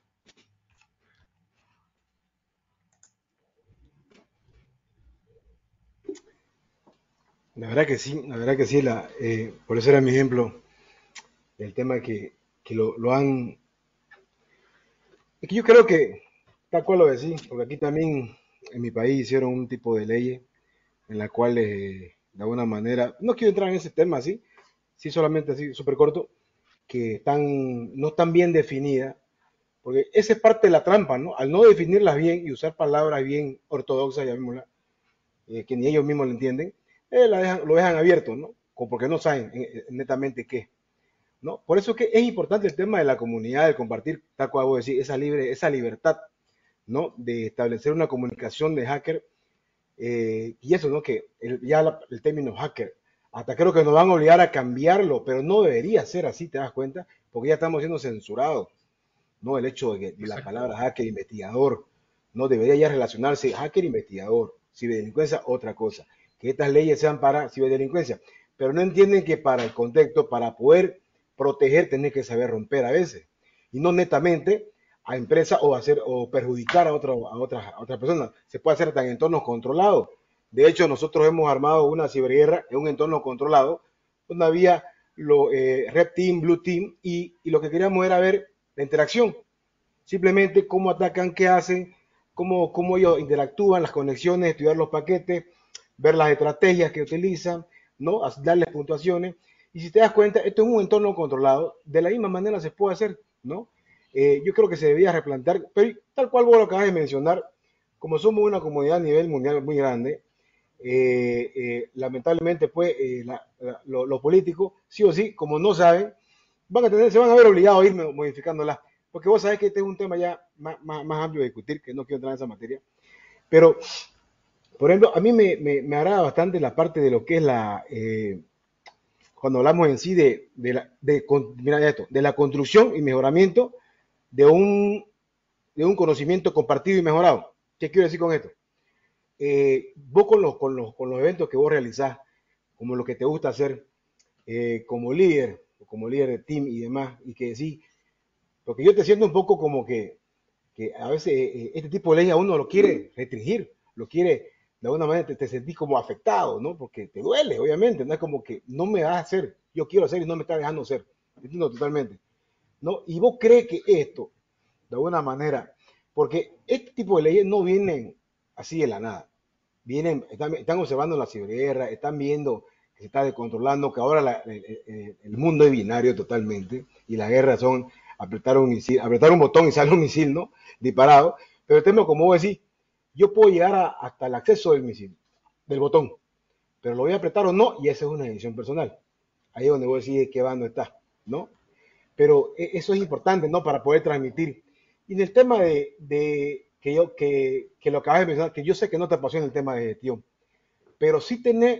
La verdad que sí, la verdad que sí, por eso era mi ejemplo, el tema que lo han... Es que yo creo que, tal cual lo decís, porque aquí también en mi país hicieron un tipo de ley en la cual, de alguna manera, no quiero entrar en ese tema así, sí solamente así, súper corto, que no están bien definidas, porque esa es parte de la trampa, ¿no? Al no definirlas bien y usar palabras bien ortodoxas, llamémoslas, que ni ellos mismos lo entienden, lo dejan abierto, ¿no? Porque no saben netamente qué, ¿no? Por eso es que es importante el tema de la comunidad, de compartir, tal cual vos decís, esa libertad, ¿no? De establecer una comunicación de hacker, y eso, ¿no? Que el término hacker, hasta creo que nos van a obligar a cambiarlo, pero no debería ser así, ¿te das cuenta? Porque ya estamos siendo censurados, ¿no? El hecho de la palabra hacker, investigador, no debería ya relacionarse hacker, investigador, ciberdelincuencia, otra cosa. Que estas leyes sean para ciberdelincuencia, pero no entienden que para el contexto, para poder proteger, tenés que saber romper a veces, y no netamente a empresas o perjudicar a otras personas. Se puede hacer en entornos controlados. De hecho, nosotros hemos armado una ciberguerra en un entorno controlado, donde había Red Team, Blue Team, y lo que queríamos era ver la interacción. Simplemente cómo atacan, qué hacen, cómo ellos interactúan, las conexiones, estudiar los paquetes, ver las estrategias que utilizan, ¿no? Darles puntuaciones. Y si te das cuenta, esto es un entorno controlado. De la misma manera se puede hacer, ¿no? Yo creo que se debía replantear, pero tal cual vos lo acabas de mencionar, como somos una comunidad a nivel mundial muy grande, lamentablemente, pues, los políticos, sí o sí, como no saben, se van a ver obligados a ir modificándola. Porque vos sabés que este es un tema ya más amplio de discutir, que no quiero entrar en esa materia. Pero, por ejemplo, a mí me agrada bastante la parte de lo que es cuando hablamos en sí mira esto, de la construcción y mejoramiento de un conocimiento compartido y mejorado. ¿Qué quiero decir con esto? Vos con los eventos que vos realizás, como lo que te gusta hacer como líder de team y demás, y que decís, porque yo te siento un poco como que a veces este tipo de ley a uno lo quiere restringir, lo quiere, de alguna manera te sentís como afectado, ¿no? Porque te duele, obviamente, no es como que no me vas a hacer, yo quiero hacer y no me está dejando hacer, entiendo totalmente, ¿no? Y vos crees que esto, de alguna manera, porque este tipo de leyes no vienen así de la nada, están observando la ciberguerra, están viendo que se está descontrolando, que ahora el mundo es binario totalmente, y las guerras son apretar un botón y sale un misil, ¿no? Disparado. Pero el tema, como vos decís, yo puedo llegar hasta el acceso del misil, del botón, pero lo voy a apretar o no, y esa es una decisión personal. Ahí es donde vos decís qué bando está, ¿no? Pero eso es importante, ¿no? Para poder transmitir. Y en el tema que lo acabas de mencionar, que yo sé que no te apasiona el tema de gestión, pero sí tener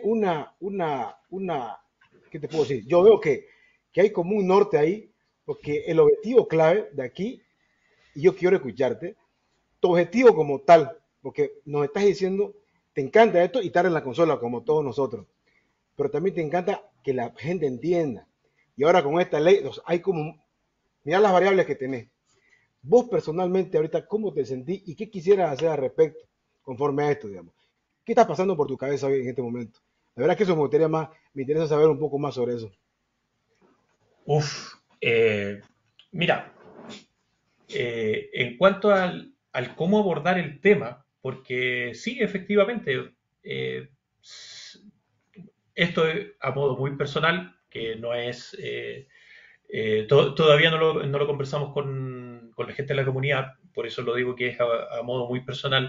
¿qué te puedo decir? Yo veo que hay como un norte ahí, porque el objetivo clave de aquí, y yo quiero escucharte, tu objetivo como tal, porque nos estás diciendo, te encanta esto y estar en la consola como todos nosotros, pero también te encanta que la gente entienda. Y ahora con esta ley, hay como, mira las variables que tenés. Vos personalmente ahorita, ¿cómo te sentís y qué quisieras hacer al respecto conforme a esto, digamos? ¿Qué está pasando por tu cabeza hoy en este momento? La verdad es que eso me interesa saber un poco más sobre eso. Uf, mira, en cuanto al cómo abordar el tema, porque sí, efectivamente, eh, esto es a modo muy personal, que no es, todavía no lo conversamos con la gente de la comunidad, por eso lo digo que es a modo muy personal.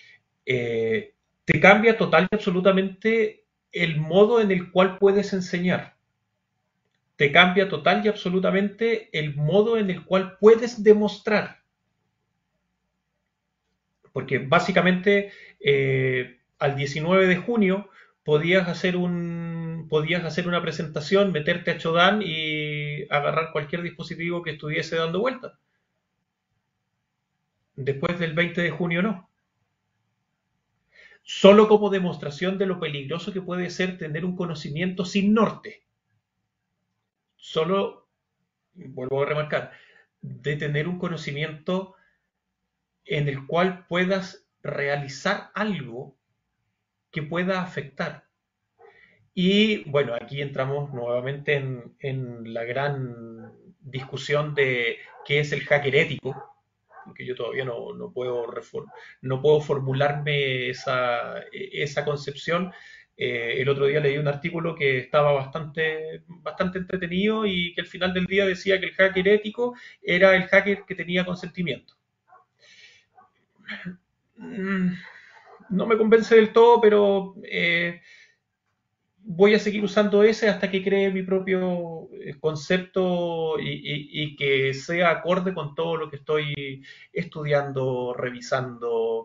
Te cambia total y absolutamente el modo en el cual puedes enseñar. Te cambia total y absolutamente el modo en el cual puedes demostrar. Porque básicamente al 19 de junio podías hacer una presentación, meterte a Chodan y agarrar cualquier dispositivo que estuviese dando vuelta. Después del 20 de junio no. Solo como demostración de lo peligroso que puede ser tener un conocimiento sin norte. Solo, vuelvo a remarcar, de tener un conocimiento en el cual puedas realizar algo que pueda afectar. Y bueno, aquí entramos nuevamente en la gran discusión de qué es el hacker ético, porque yo todavía no puedo formularme esa concepción. El otro día leí un artículo que estaba bastante entretenido y que al final del día decía que el hacker ético era el hacker que tenía consentimiento. No me convence del todo, pero voy a seguir usando ese hasta que cree mi propio concepto y que sea acorde con todo lo que estoy estudiando, revisando,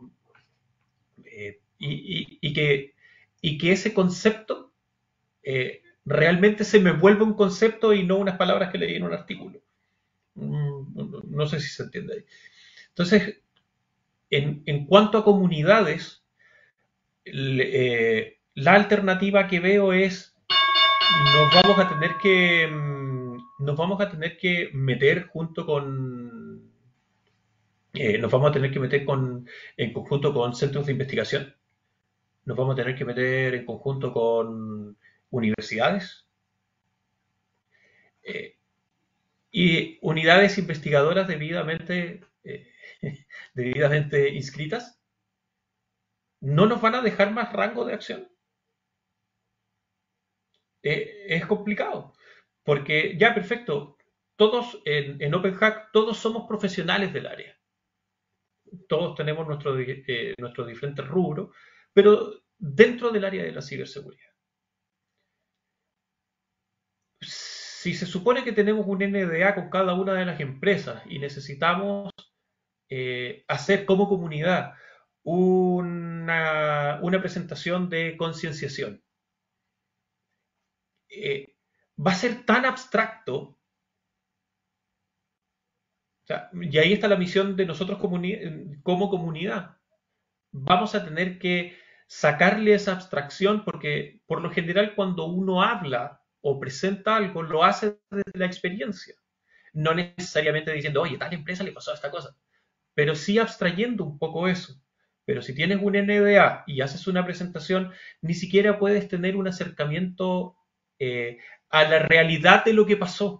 y que ese concepto realmente se me vuelva un concepto y no unas palabras que leí en un artículo. No sé si se entiende ahí. Entonces, en cuanto a comunidades, la alternativa que veo es nos vamos a tener que meter junto con nos vamos a tener que meter en conjunto con centros de investigación, nos vamos a tener que meter en conjunto con universidades y unidades investigadoras debidamente debidamente inscritas, no nos van a dejar más rango de acción. Es complicado, porque ya, perfecto, todos en OpenHack, todos somos profesionales del área, todos tenemos nuestros diferentes rubros, pero dentro del área de la ciberseguridad. Si se supone que tenemos un NDA con cada una de las empresas y necesitamos hacer como comunidad una presentación de concienciación, va a ser tan abstracto, o sea, y ahí está la misión de nosotros como comunidad. Vamos a tener que sacarle esa abstracción porque por lo general cuando uno habla o presenta algo lo hace desde la experiencia, no necesariamente diciendo, oye, tal empresa le pasó esta cosa, pero sí abstrayendo un poco eso. Pero si tienes un NDA y haces una presentación, ni siquiera puedes tener un acercamiento a la realidad de lo que pasó,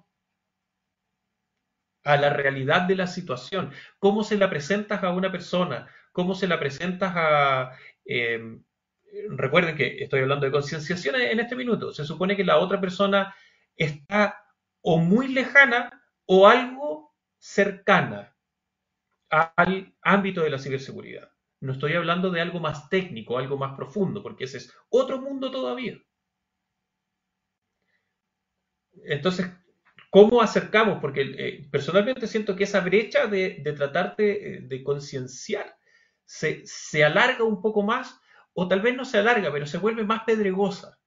a la realidad de la situación. ¿Cómo se la presentas a una persona? ¿Cómo se la presentas a... recuerden que estoy hablando de concienciación en este minuto. Se supone que la otra persona está o muy lejana o algo cercana al ámbito de la ciberseguridad. No estoy hablando de algo más técnico, algo más profundo, porque ese es otro mundo todavía. Entonces, ¿cómo acercamos? Porque personalmente siento que esa brecha de tratar de concienciar se alarga un poco más, o tal vez no se alarga, pero se vuelve más pedregosa.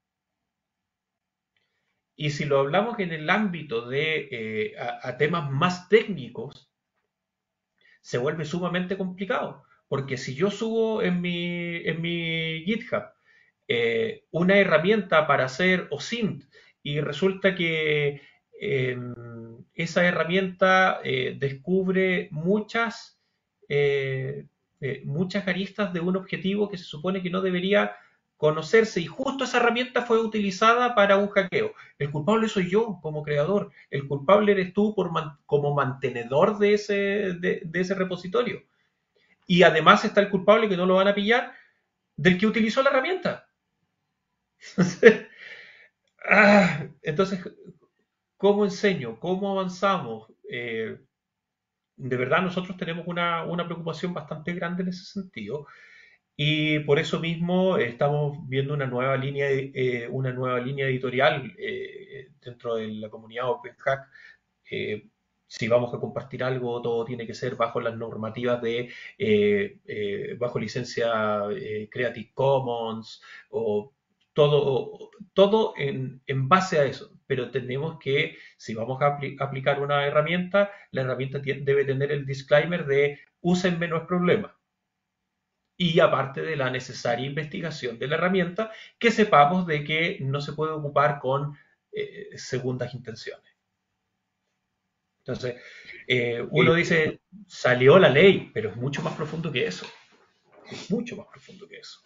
Y si lo hablamos en el ámbito de a temas más técnicos, se vuelve sumamente complicado. Porque si yo subo en mi GitHub una herramienta para hacer OSINT y resulta que esa herramienta descubre muchas aristas de un objetivo que se supone que no debería conocerse y justo esa herramienta fue utilizada para un hackeo. El culpable soy yo como creador, el culpable eres tú como mantenedor de ese repositorio. Y además está el culpable que no lo van a pillar del que utilizó la herramienta. Entonces, ¿cómo enseño? ¿Cómo avanzamos? De verdad nosotros tenemos una preocupación bastante grande en ese sentido y por eso mismo estamos viendo una nueva línea editorial dentro de la comunidad OpenHack. Si vamos a compartir algo, todo tiene que ser bajo las normativas bajo licencia Creative Commons o todo en base a eso. Pero tenemos que, si vamos a aplicar una herramienta, la herramienta debe tener el disclaimer de úsenme, no es problema. Y aparte de la necesaria investigación de la herramienta, que sepamos de que no se puede ocupar con segundas intenciones. Entonces, uno dice, salió la ley, pero es mucho más profundo que eso. Es mucho más profundo que eso.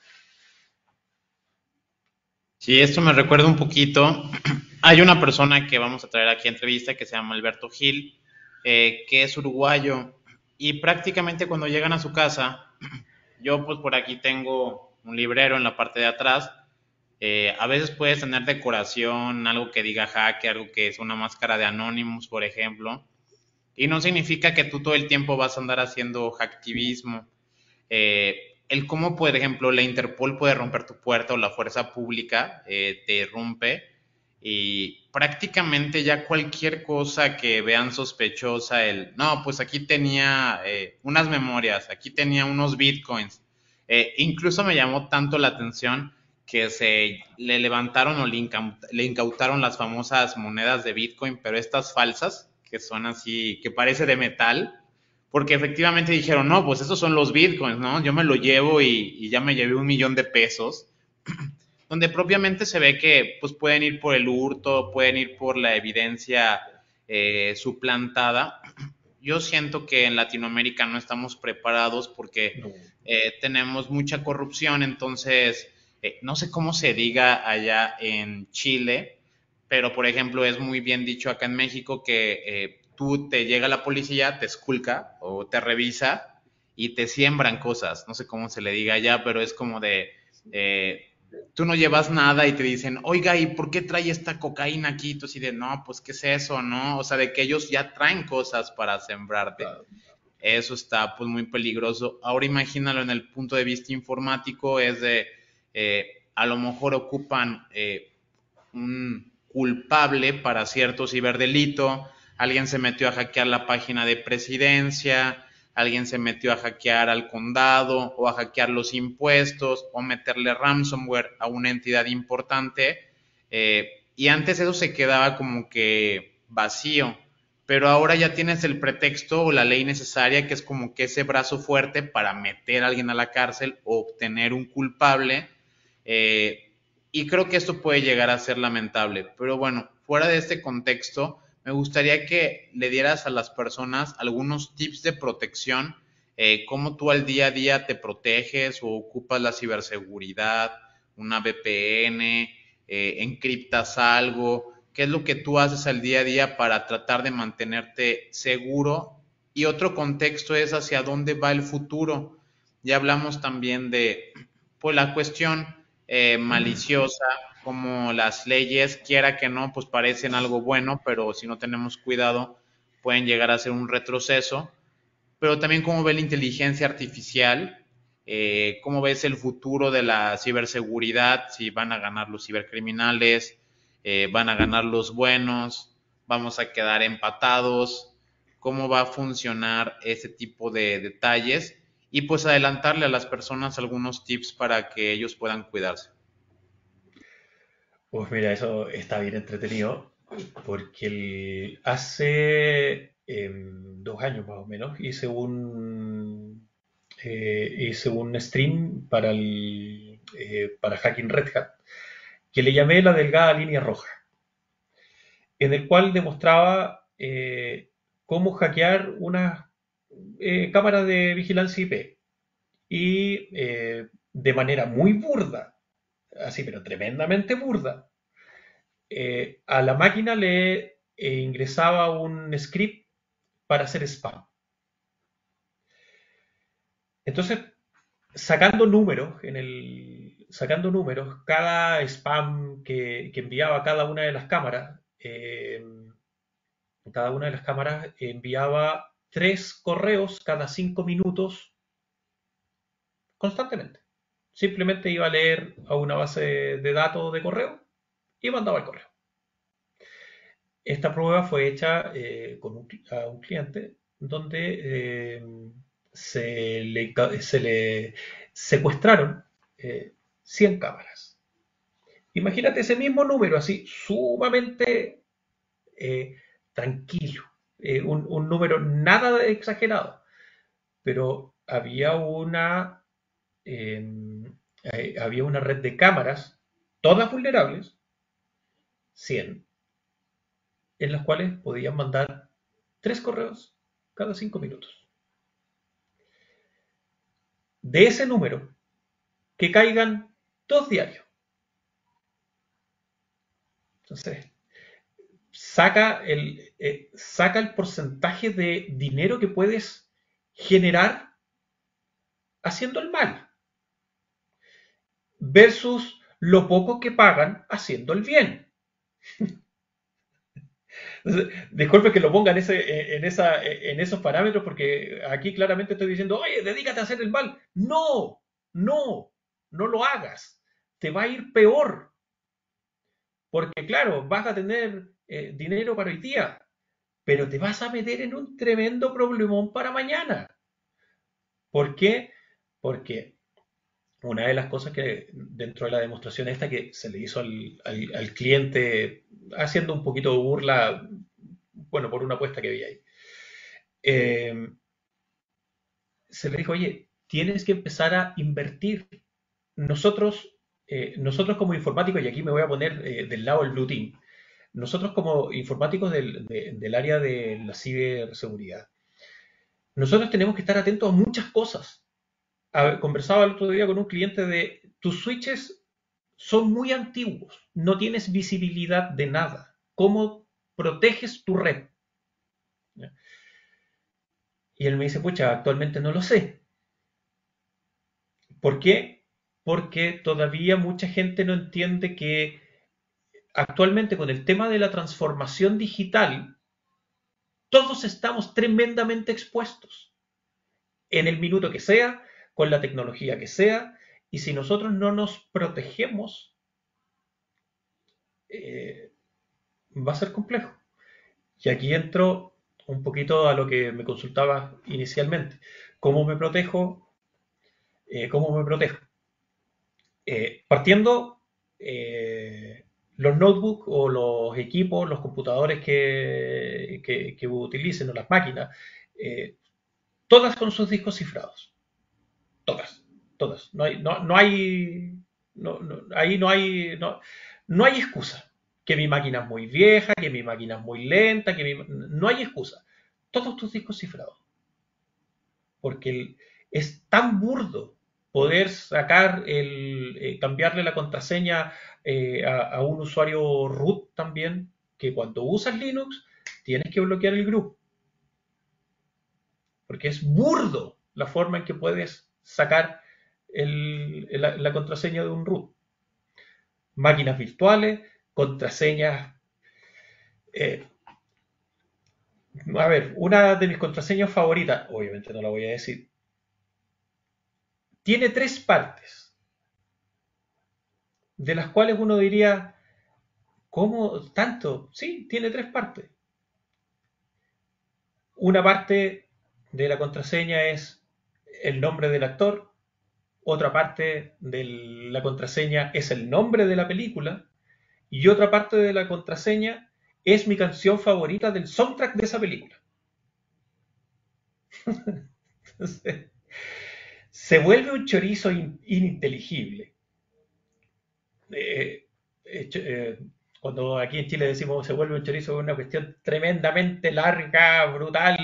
Sí, esto me recuerda un poquito. Hay una persona que vamos a traer aquí a entrevista que se llama Alberto Gil, que es uruguayo, y prácticamente cuando llegan a su casa, yo pues por aquí tengo un librero en la parte de atrás. A veces puedes tener decoración, algo que diga hacker, algo que es una máscara de Anonymous, por ejemplo, y no significa que tú todo el tiempo vas a andar haciendo hacktivismo. El cómo, por ejemplo, la Interpol puede romper tu puerta o la fuerza pública te rompe y prácticamente ya cualquier cosa que vean sospechosa, no, pues aquí tenía unas memorias, aquí tenía unos bitcoins. Incluso me llamó tanto la atención que le levantaron o le incautaron las famosas monedas de bitcoin, pero estas falsas, que son así, que parece de metal, porque efectivamente dijeron, no, pues esos son los bitcoins, ¿no? Yo me lo llevo y ya me llevé 1 millón de pesos, donde propiamente se ve que pues pueden ir por el hurto, pueden ir por la evidencia suplantada. Yo siento que en Latinoamérica no estamos preparados porque tenemos mucha corrupción, entonces no sé cómo se diga allá en Chile, pero por ejemplo es muy bien dicho acá en México que tú te llega la policía, te esculca o te revisa y te siembran cosas, no sé cómo se le diga allá, pero es como de, tú no llevas nada y te dicen, oiga, ¿y por qué trae esta cocaína aquí? Y tú así de, no, pues, ¿qué es eso, no? O sea, de que ellos ya traen cosas para sembrarte. Eso está, pues, muy peligroso. Ahora imagínalo en el punto de vista informático, es de, a lo mejor ocupan un culpable para cierto ciberdelito, alguien se metió a hackear la página de presidencia, alguien se metió a hackear al condado o a hackear los impuestos o meterle ransomware a una entidad importante, y antes eso se quedaba como que vacío, pero ahora ya tienes el pretexto o la ley necesaria, que es como que ese brazo fuerte para meter a alguien a la cárcel o obtener un culpable, y creo que esto puede llegar a ser lamentable. Pero bueno, fuera de este contexto, me gustaría que le dieras a las personas algunos tips de protección, cómo tú al día a día te proteges o ocupas la ciberseguridad, una VPN, encriptas algo, qué es lo que tú haces al día a día para tratar de mantenerte seguro. Y otro contexto es hacia dónde va el futuro. Ya hablamos también de, pues, la cuestión maliciosa, como las leyes, quiera que no, pues parecen algo bueno, pero si no tenemos cuidado pueden llegar a ser un retroceso. Pero también cómo ve la inteligencia artificial, cómo ves el futuro de la ciberseguridad, si van a ganar los cibercriminales, van a ganar los buenos, vamos a quedar empatados, cómo va a funcionar ese tipo de detalles, y pues adelantarle a las personas algunos tips para que ellos puedan cuidarse. Pues mira, eso está bien entretenido porque hace 2 años más o menos hice un stream para Hacking Red Hat que le llamé la delgada línea roja, en el cual demostraba cómo hackear unas cámaras de vigilancia IP y de manera muy burda, así pero tremendamente burda, a la máquina le ingresaba un script para hacer spam. Entonces, sacando números, cada spam que enviaba cada una de las cámaras enviaba 3 correos cada 5 minutos constantemente. Simplemente iba a leer a una base de datos de correo y mandaba el correo. Esta prueba fue hecha a un cliente donde se le secuestraron 100 cámaras. Imagínate ese mismo número, así sumamente tranquilo, un número nada exagerado, pero había una red de cámaras, todas vulnerables, 100, en las cuales podían mandar 3 correos cada 5 minutos. De ese número, que caigan 2 diarios. Entonces, saca el porcentaje de dinero que puedes generar haciendo el mal versus lo poco que pagan haciendo el bien. Disculpe que lo ponga en esos parámetros, porque aquí claramente estoy diciendo, oye, dedícate a hacer el mal. No, no, no lo hagas. Te va a ir peor. Porque claro, vas a tener dinero para hoy día, pero te vas a meter en un tremendo problemón para mañana. ¿Por qué? Porque una de las cosas que dentro de la demostración esta que se le hizo al cliente, haciendo un poquito de burla, bueno, por una apuesta que vi ahí, se le dijo, oye, tienes que empezar a invertir. Nosotros como informáticos, y aquí me voy a poner del lado del Blue Team, nosotros como informáticos del área de la ciberseguridad, nosotros tenemos que estar atentos a muchas cosas. Conversaba el otro día con un cliente de, tus switches son muy antiguos, no tienes visibilidad de nada. ¿Cómo proteges tu red? Y él me dice, pucha, actualmente no lo sé. ¿Por qué? Porque todavía mucha gente no entiende que actualmente con el tema de la transformación digital, todos estamos tremendamente expuestos en el minuto que sea, con la tecnología que sea, y si nosotros no nos protegemos, va a ser complejo. Y aquí entro un poquito a lo que me consultaba inicialmente. ¿Cómo me protejo? ¿Cómo me protejo? Partiendo, los notebooks o los equipos, los computadores que utilicen o las máquinas, eh, todas con sus discos cifrados. Todas, todas. Ahí no hay excusa. Que mi máquina es muy vieja, que mi máquina es muy lenta, no hay excusa. Todos tus discos cifrados. Porque es tan burdo poder cambiarle la contraseña a un usuario root también, que cuando usas Linux tienes que bloquear el grupo. Porque es burdo la forma en que puedes sacar la contraseña de un root. Máquinas virtuales, contraseñas. A ver, una de mis contraseñas favoritas, obviamente no la voy a decir, tiene 3 partes, de las cuales uno diría, ¿cómo tanto? Sí, tiene 3 partes. Una parte de la contraseña es el nombre del actor, otra parte de la contraseña es el nombre de la película y otra parte de la contraseña es mi canción favorita del soundtrack de esa película. Entonces, se vuelve un chorizo ininteligible. Cuando aquí en Chile decimos se vuelve un chorizo, es una cuestión tremendamente larga, brutal,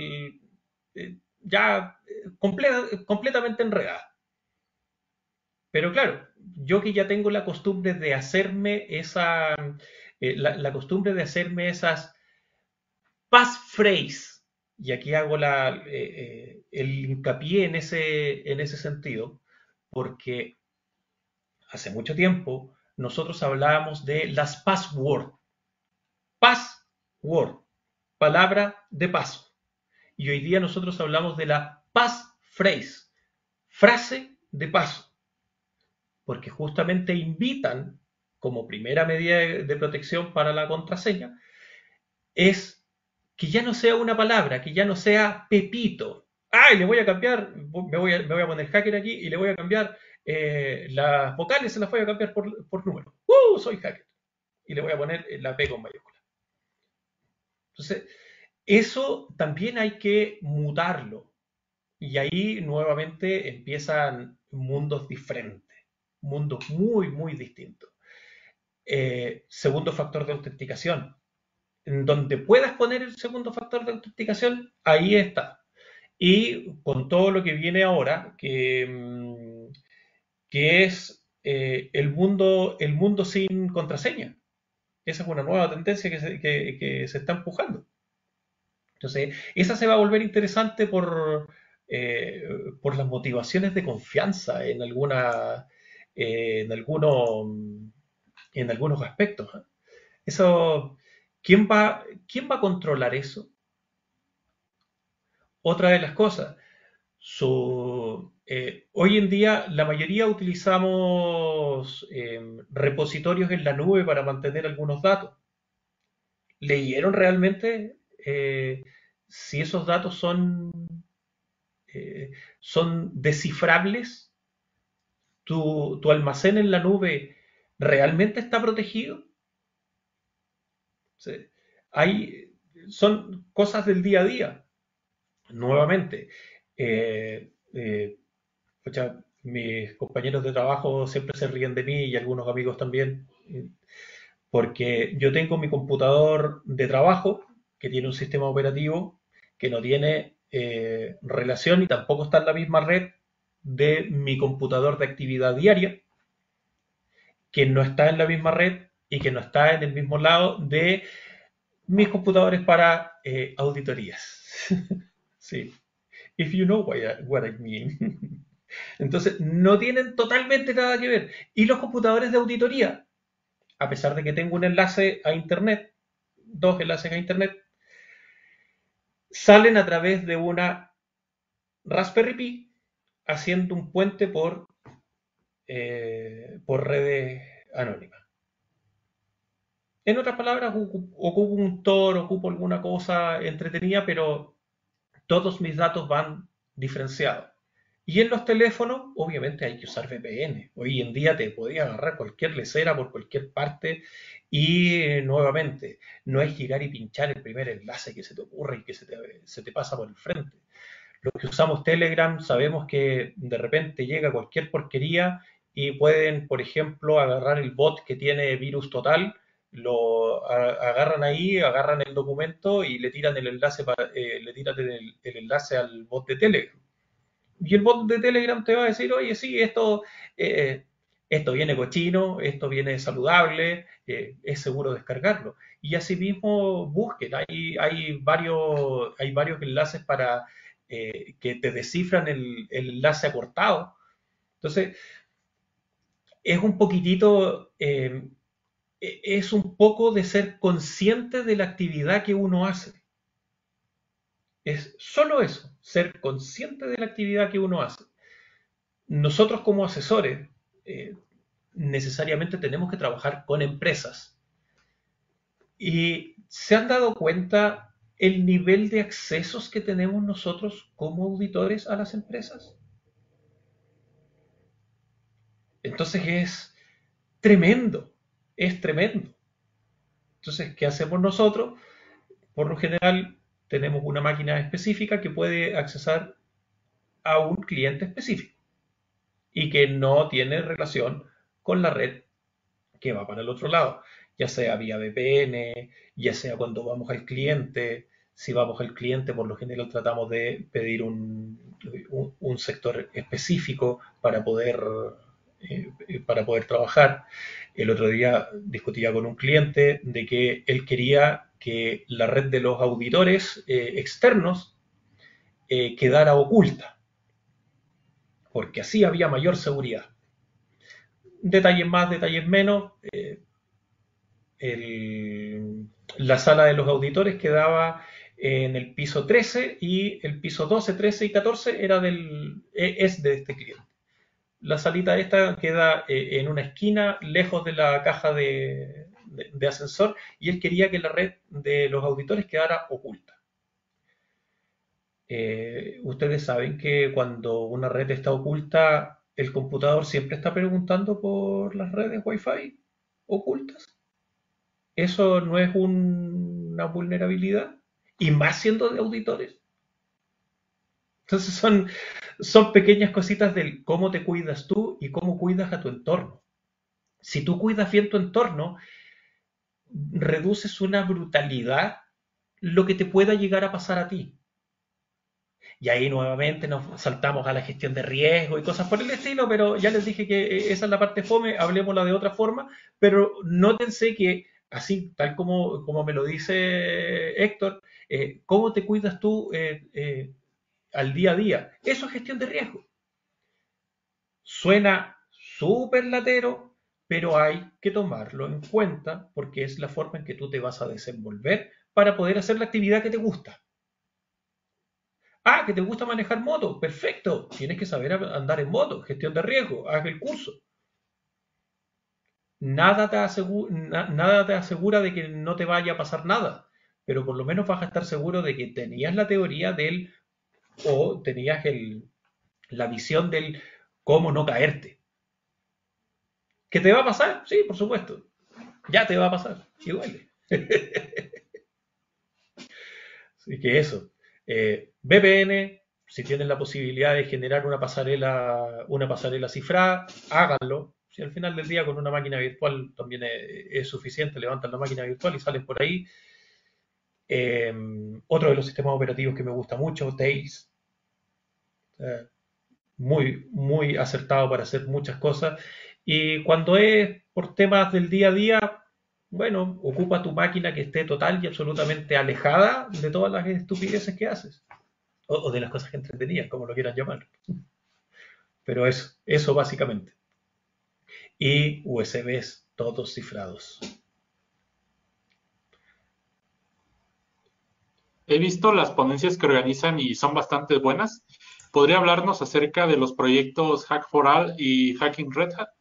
completamente enredada. Pero claro, yo que ya tengo la costumbre de hacerme la costumbre de hacerme esas passphrase, y aquí hago el hincapié en ese sentido, porque hace mucho tiempo nosotros hablábamos de las password, palabra de paso, y hoy día nosotros hablamos de la passphrase, frase de paso, porque justamente invitan como primera medida de protección para la contraseña, es que ya no sea una palabra, que ya no sea Pepito. ¡Ay! Le voy a cambiar, me voy a poner hacker aquí y le voy a cambiar las vocales, se las voy a cambiar por número. Soy hacker. Y le voy a poner la P con mayúscula. Entonces, eso también hay que mutarlo. Y ahí nuevamente empiezan mundos diferentes, mundos muy, muy distintos. Segundo factor de autenticación. En donde puedas poner el segundo factor de autenticación, ahí está. Y con todo lo que viene ahora, que es el mundo sin contraseña. Esa es una nueva tendencia que se está empujando. Entonces, esa se va a volver interesante por las motivaciones de confianza en algunos aspectos. Eso, ¿quién va a controlar eso? Otra de las cosas, hoy en día la mayoría utilizamos repositorios en la nube para mantener algunos datos. ¿Leyeron realmente si esos datos son descifrables? ¿Tu almacén en la nube realmente está protegido? ¿Sí? Son cosas del día a día. Nuevamente, mis compañeros de trabajo siempre se ríen de mí y algunos amigos también, porque yo tengo mi computador de trabajo que tiene un sistema operativo que no tiene relación y tampoco está en la misma red de mi computador de actividad diaria, que no está en la misma red y que no está en el mismo lado de mis computadores para auditorías. Sí. If you know what I mean. Entonces, no tienen totalmente nada que ver. Y los computadores de auditoría, a pesar de que tengo un enlace a Internet, dos enlaces a Internet, salen a través de una Raspberry Pi haciendo un puente por redes anónimas. En otras palabras, ocupo un Tor, ocupo alguna cosa entretenida, pero todos mis datos van diferenciados. Y en los teléfonos, obviamente hay que usar VPN. Hoy en día te podía agarrar cualquier lesera por cualquier parte y nuevamente, no es llegar y pinchar el primer enlace que se te ocurre y que se te pasa por el frente. Los que usamos Telegram sabemos que de repente llega cualquier porquería y pueden, por ejemplo, agarrar el bot que tiene virus total, lo agarran ahí, agarran el documento y le tiran el enlace, le tiran el enlace al bot de Telegram. Y el bot de Telegram te va a decir, oye, sí, esto viene cochino, esto viene saludable, es seguro descargarlo. Y asimismo busquen, hay varios enlaces para que te descifran el enlace acortado. Entonces, es un poquitito, es un poco de ser consciente de la actividad que uno hace. Es solo eso, ser consciente de la actividad que uno hace. Nosotros como asesores necesariamente tenemos que trabajar con empresas. Y se han dado cuenta el nivel de accesos que tenemos nosotros como auditores a las empresas. Entonces es tremendo, es tremendo. Entonces, ¿qué hacemos nosotros? Por lo general, tenemos una máquina específica que puede accesar a un cliente específico y que no tiene relación con la red que va para el otro lado, ya sea vía VPN, ya sea cuando vamos al cliente. Si vamos al cliente, por lo general tratamos de pedir un sector específico para poder trabajar. El otro día discutía con un cliente de que él quería que la red de los auditores externos quedara oculta, porque así había mayor seguridad. Detalles más, detalles menos. La sala de los auditores quedaba en el piso 13 y el piso 12, 13 y 14 es de este cliente. La salita esta queda en una esquina, lejos de la caja de ascensor, y él quería que la red de los auditores quedara oculta. Ustedes saben que cuando una red está oculta, el computador siempre está preguntando por las redes Wi-Fi ocultas. ¿Eso no es una vulnerabilidad? Y más siendo de auditores. Entonces son pequeñas cositas del cómo te cuidas tú y cómo cuidas a tu entorno. Si tú cuidas bien tu entorno, reduces una brutalidad lo que te pueda llegar a pasar a ti. Y ahí nuevamente nos saltamos a la gestión de riesgo y cosas por el estilo, pero ya les dije que esa es la parte fome, hablemosla de otra forma, pero nótense que así, tal como me lo dice Héctor, ¿cómo te cuidas tú al día a día? Eso es gestión de riesgo. Suena súper latero, pero hay que tomarlo en cuenta porque es la forma en que tú te vas a desenvolver para poder hacer la actividad que te gusta. Ah, que te gusta manejar moto, perfecto. Tienes que saber andar en moto, gestión de riesgo, haz el curso. Nada te asegura de que no te vaya a pasar nada, pero por lo menos vas a estar seguro de que tenías la teoría o tenías la visión del cómo no caerte. ¿Qué te va a pasar? Sí, por supuesto. Ya te va a pasar. Y duele. Así que eso. VPN, si tienen la posibilidad de generar una pasarela cifrada, háganlo. Si al final del día con una máquina virtual también es suficiente, levantan la máquina virtual y salen por ahí. Otro de los sistemas operativos que me gusta mucho, Tails. Muy, muy acertado para hacer muchas cosas. Y cuando es por temas del día a día, bueno, ocupa tu máquina que esté total y absolutamente alejada de todas las estupideces que haces. O de las cosas que entretenidas, como lo quieran llamar. Pero eso básicamente. Y USBs todos cifrados. He visto las ponencias que organizan y son bastante buenas. ¿Podría hablarnos acerca de los proyectos Hack for All y Hacking Red Hat?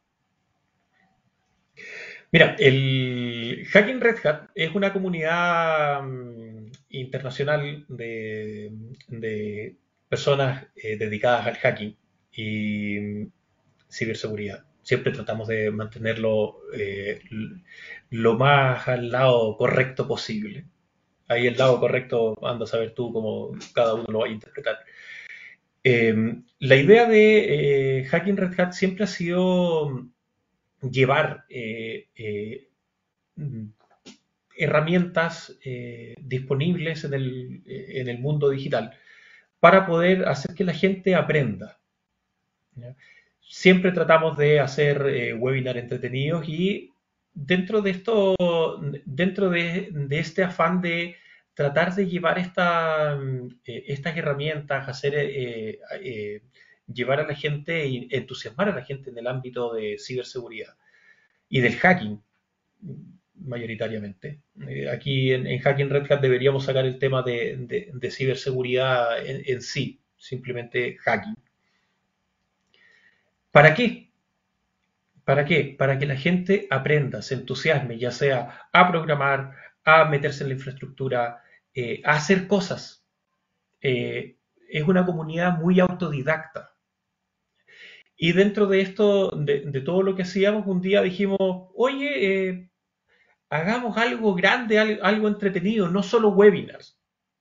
Mira, el Hacking Red Hat es una comunidad internacional de personas dedicadas al hacking y ciberseguridad. Siempre tratamos de mantenerlo lo más al lado correcto posible. Ahí el lado correcto, anda a saber tú cómo cada uno lo va a interpretar. La idea de Hacking Red Hat siempre ha sido llevar herramientas disponibles en el mundo digital para poder hacer que la gente aprenda. ¿Ya? Siempre tratamos de hacer webinars entretenidos y dentro de esto, dentro de este afán de tratar de llevar estas herramientas, llevar a la gente y entusiasmar a la gente en el ámbito de ciberseguridad y del hacking mayoritariamente. Aquí en Hacking Red Hat deberíamos sacar el tema de ciberseguridad en sí, simplemente hacking. ¿Para qué? ¿Para qué? Para que la gente aprenda, se entusiasme, ya sea a programar, a meterse en la infraestructura, a hacer cosas. Es una comunidad muy autodidacta. Y dentro de esto, de todo lo que hacíamos, un día dijimos, oye, hagamos algo grande, algo entretenido, no solo webinars.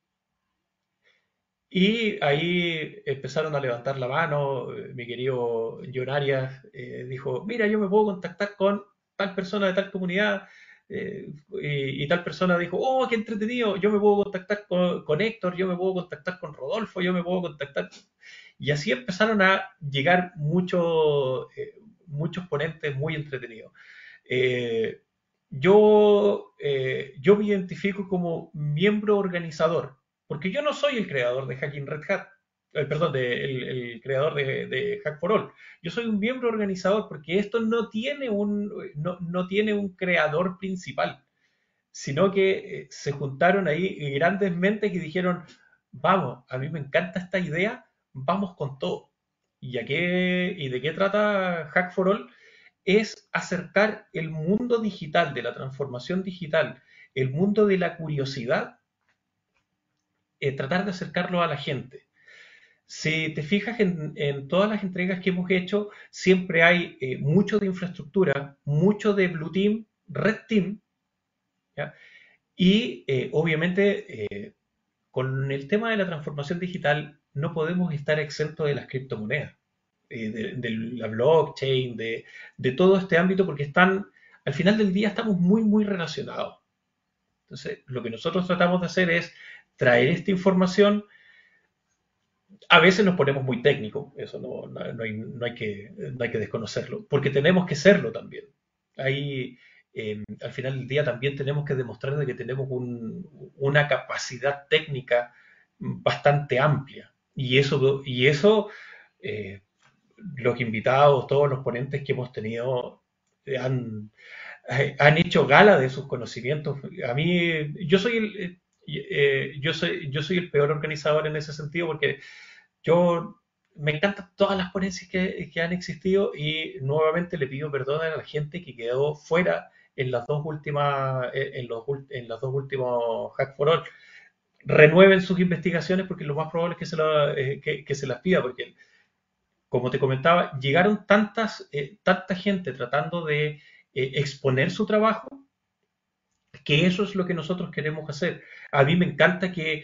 Y ahí empezaron a levantar la mano, mi querido John Arias dijo, mira, yo me puedo contactar con tal persona de tal comunidad, y tal persona dijo, oh, qué entretenido, yo me puedo contactar con Héctor, yo me puedo contactar con Rodolfo, yo me puedo contactar. Y así empezaron a llegar muchos ponentes muy entretenidos. Eh, yo me identifico como miembro organizador, porque yo no soy el creador de Hacking Red Hat, perdón, el creador de Hack for All. Yo soy un miembro organizador porque esto no tiene un creador principal, sino que se juntaron ahí grandes mentes que dijeron, vamos, a mí me encanta esta idea, vamos con todo. ¿Y de qué trata Hack for All? Es acercar el mundo digital, de la transformación digital, el mundo de la curiosidad, tratar de acercarlo a la gente. Si te fijas en todas las entregas que hemos hecho, siempre hay mucho de infraestructura, mucho de Blue Team, Red Team, ¿ya? Y obviamente con el tema de la transformación digital no podemos estar exentos de las criptomonedas, de la blockchain, de todo este ámbito, porque al final del día estamos muy, muy relacionados. Entonces, lo que nosotros tratamos de hacer es traer esta información. A veces nos ponemos muy técnicos, eso no hay que desconocerlo, porque tenemos que serlo también. Ahí, al final del día también tenemos que demostrar de que tenemos una capacidad técnica bastante amplia. Y eso los invitados, todos los ponentes que hemos tenido han hecho gala de sus conocimientos. A mí, yo soy el peor organizador en ese sentido porque me encantan todas las ponencias que han existido y nuevamente le pido perdón a la gente que quedó fuera en las dos últimos Hack for All. Renueven sus investigaciones porque lo más probable es que se las pida, porque como te comentaba, llegaron tanta gente tratando de exponer su trabajo, que eso es lo que nosotros queremos hacer. A mí me encanta que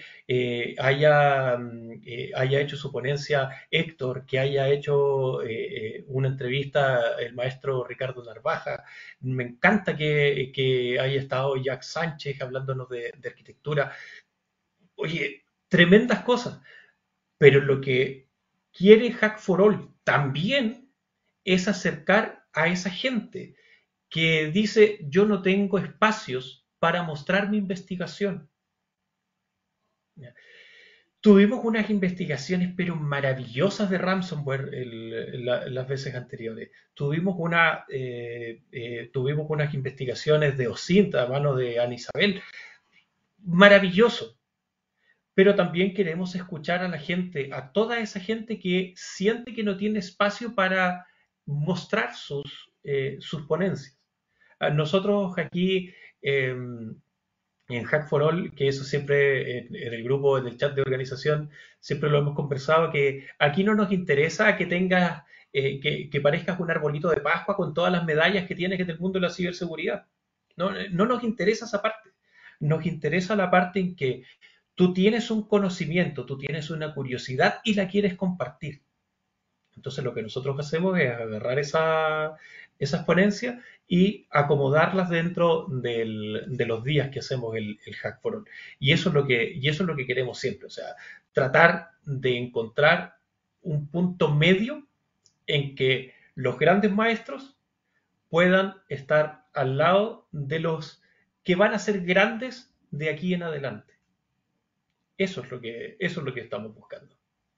haya hecho su ponencia Héctor, que haya hecho una entrevista el maestro Ricardo Narvaja. Me encanta que haya estado Jack Sánchez hablándonos de arquitectura. Oye, tremendas cosas. Pero lo que quiere Hack for All también es acercar a esa gente que dice, yo no tengo espacios para mostrar mi investigación. Tuvimos unas investigaciones, pero maravillosas de ransomware las veces anteriores. Tuvimos unas investigaciones de OSINT a mano de Ana Isabel. Maravilloso. Pero también queremos escuchar a la gente, a toda esa gente que siente que no tiene espacio para mostrar sus ponencias. Nosotros aquí en Hack for All, que eso siempre en el grupo, en el chat de organización, siempre lo hemos conversado, que aquí no nos interesa que tengas, que parezcas un arbolito de Pascua con todas las medallas que tienes en el mundo de la ciberseguridad. No, no nos interesa esa parte. Nos interesa la parte en que tú tienes un conocimiento, tú tienes una curiosidad y la quieres compartir. Entonces lo que nosotros hacemos es agarrar esas ponencias y acomodarlas dentro de los días que hacemos el Hack for All. Y eso es lo que queremos siempre, o sea, tratar de encontrar un punto medio en que los grandes maestros puedan estar al lado de los que van a ser grandes de aquí en adelante. Eso es lo que estamos buscando.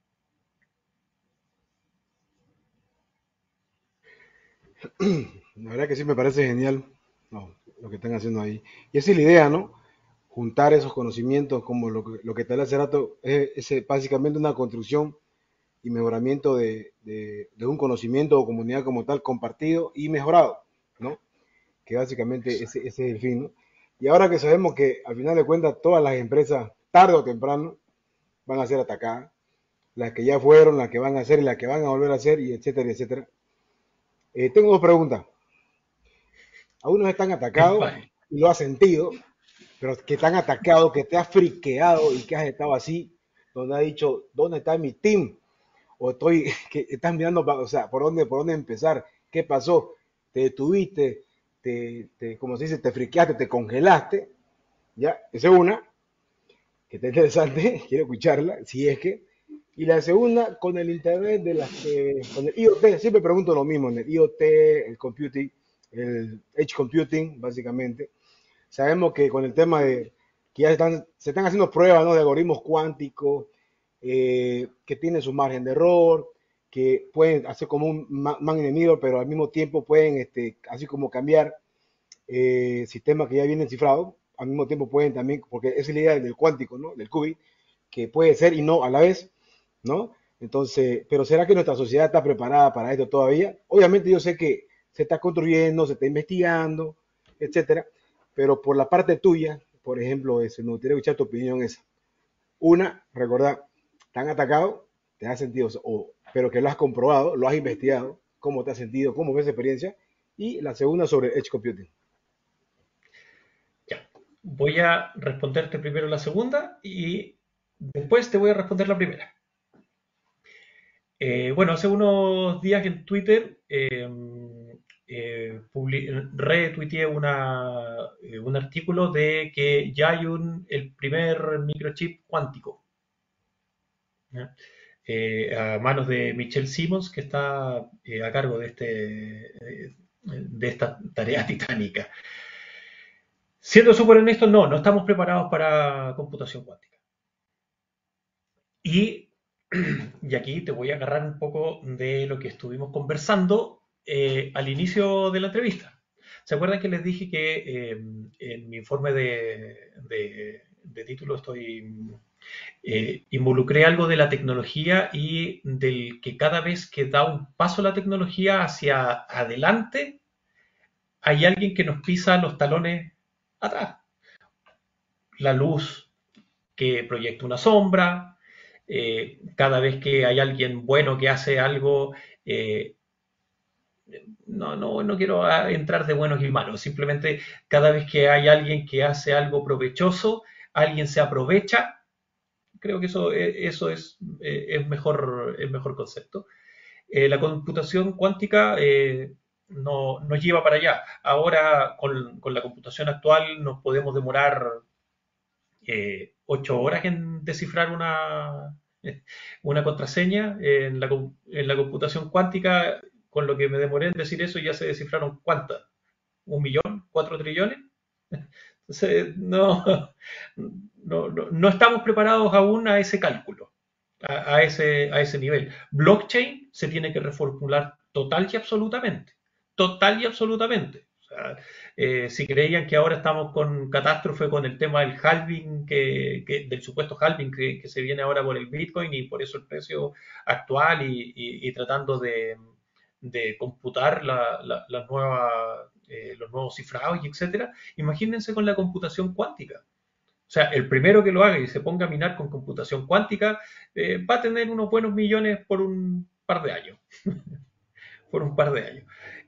La verdad que sí me parece genial, no, lo que están haciendo ahí. Y esa es la idea, ¿no? Juntar esos conocimientos, como lo que tal hace rato, es básicamente una construcción y mejoramiento de un conocimiento o comunidad como tal, compartido y mejorado, ¿no? Que básicamente ese es el fin, ¿no? Y ahora que sabemos que al final de cuentas todas las empresas, tarde o temprano, van a ser atacadas, las que ya fueron, las que van a hacer, las que van a volver a hacer, y etcétera, etcétera. Tengo dos preguntas. Algunos están atacados Vale. y lo has sentido, pero que están atacados, que te has friqueado y que has estado así, donde has dicho, ¿dónde está mi team? O que estás mirando, o sea, ¿por dónde empezar? ¿Qué pasó? ¿Te detuviste? Como se dice, te friqueaste, te congelaste? Ya, esa es una, que está interesante, quiero escucharla, si es que. Y la segunda, con el internet con el IoT, siempre pregunto lo mismo, en el IoT, el computing, el edge computing, básicamente. Sabemos que con el tema de que ya se están haciendo pruebas, ¿no?, de algoritmos cuánticos, que tienen su margen de error, que pueden hacer como un man enemigo, pero al mismo tiempo pueden, así como cambiar sistemas que ya vienen cifrados, al mismo tiempo pueden también, porque esa es la idea del cuántico, ¿no?, del qubit, que puede ser y no a la vez, ¿no? Entonces, pero ¿será que nuestra sociedad está preparada para esto todavía? Obviamente yo sé que se está construyendo, se está investigando, etcétera, pero por la parte tuya, por ejemplo, me gustaría escuchar tu opinión esa. Una, recordar, ¿te han atacado? ¿Te has sentido, pero que lo has comprobado, lo has investigado? ¿Cómo te has sentido? ¿Cómo ves esa experiencia? Y la segunda sobre Edge Computing. Ya. Voy a responderte primero la segunda y después te voy a responder la primera. Bueno, hace unos días en Twitter retuiteé un artículo de que ya hay el primer microchip cuántico, ¿ya? A manos de Michelle Simmons, que está a cargo de esta tarea titánica. Siendo súper honesto, no estamos preparados para computación cuántica. Y aquí te voy a agarrar un poco de lo que estuvimos conversando al inicio de la entrevista. ¿Se acuerdan que les dije que en mi informe de título involucré algo de la tecnología y del que cada vez que da un paso la tecnología hacia adelante, hay alguien que nos pisa los talones atrás? La luz que proyecta una sombra, cada vez que hay alguien bueno que hace algo, no quiero entrar de buenos y malos, simplemente cada vez que hay alguien que hace algo provechoso, alguien se aprovecha. Creo que eso es mejor concepto. La computación cuántica nos lleva para allá. Ahora, con la computación actual, nos podemos demorar 8 horas en descifrar una contraseña. En la computación cuántica, con lo que me demoré en decir eso, ya se descifraron ¿cuántas? ¿1 millón? ¿4 trillones? No, no estamos preparados aún a ese cálculo, a ese nivel. Blockchain se tiene que reformular total y absolutamente. Total y absolutamente. O sea, si creían que ahora estamos con catástrofe con el tema del halving, del supuesto halving que se viene ahora por el Bitcoin y por eso el precio actual y tratando de computar los nuevos cifrados y etcétera, imagínense con la computación cuántica. O sea, el primero que lo haga y se ponga a minar con computación cuántica va a tener unos buenos millones por un par de años. Por un par de años.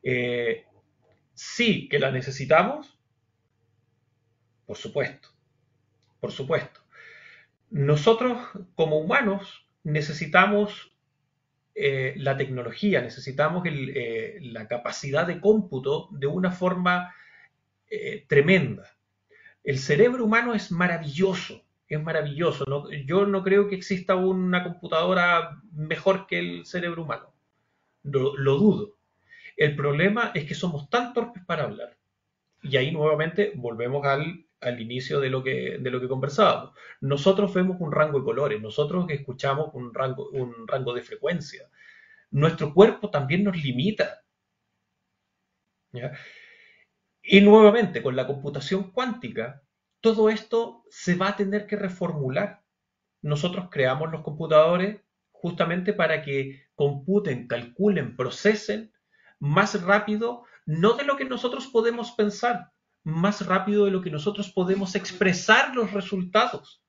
Sí que la necesitamos, por supuesto, por supuesto. Nosotros como humanos necesitamos la tecnología, necesitamos la capacidad de cómputo de una forma tremenda. El cerebro humano es maravilloso, es maravilloso. Yo no creo que exista una computadora mejor que el cerebro humano, lo dudo. El problema es que somos tan torpes para hablar. Y ahí nuevamente volvemos al inicio de lo que conversábamos. Nosotros vemos un rango de colores, nosotros escuchamos un rango de frecuencia. Nuestro cuerpo también nos limita. ¿Ya? Y nuevamente, con la computación cuántica, todo esto se va a tener que reformular. Nosotros creamos los computadores justamente para que computen, calculen, procesen más rápido, no de lo que nosotros podemos pensar, más rápido de lo que nosotros podemos expresar los resultados.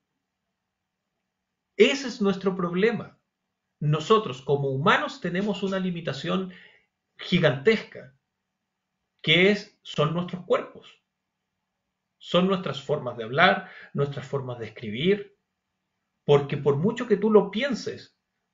Ese es nuestro problema. Nosotros como humanos tenemos una limitación gigantesca, son nuestros cuerpos, son nuestras formas de hablar, nuestras formas de escribir, porque por mucho que tú lo pienses,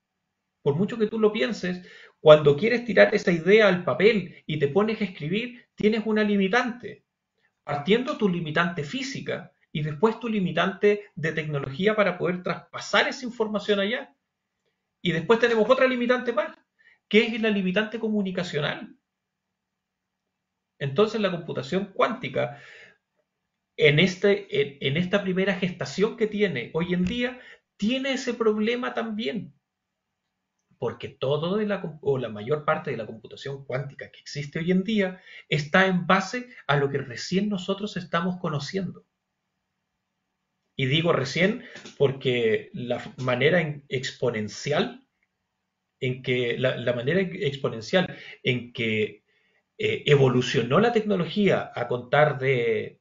cuando quieres tirar esa idea al papel y te pones a escribir, tienes una limitante, partiendo tu limitante física y después tu limitante de tecnología para poder traspasar esa información allá. Y después tenemos otra limitante más, que es la limitante comunicacional. Entonces la computación cuántica, en esta primera gestación que tiene hoy en día, tiene ese problema también. Porque la mayor parte de la computación cuántica que existe hoy en día está en base a lo que recién nosotros estamos conociendo. Y digo recién porque la manera exponencial en que evolucionó la tecnología a contar de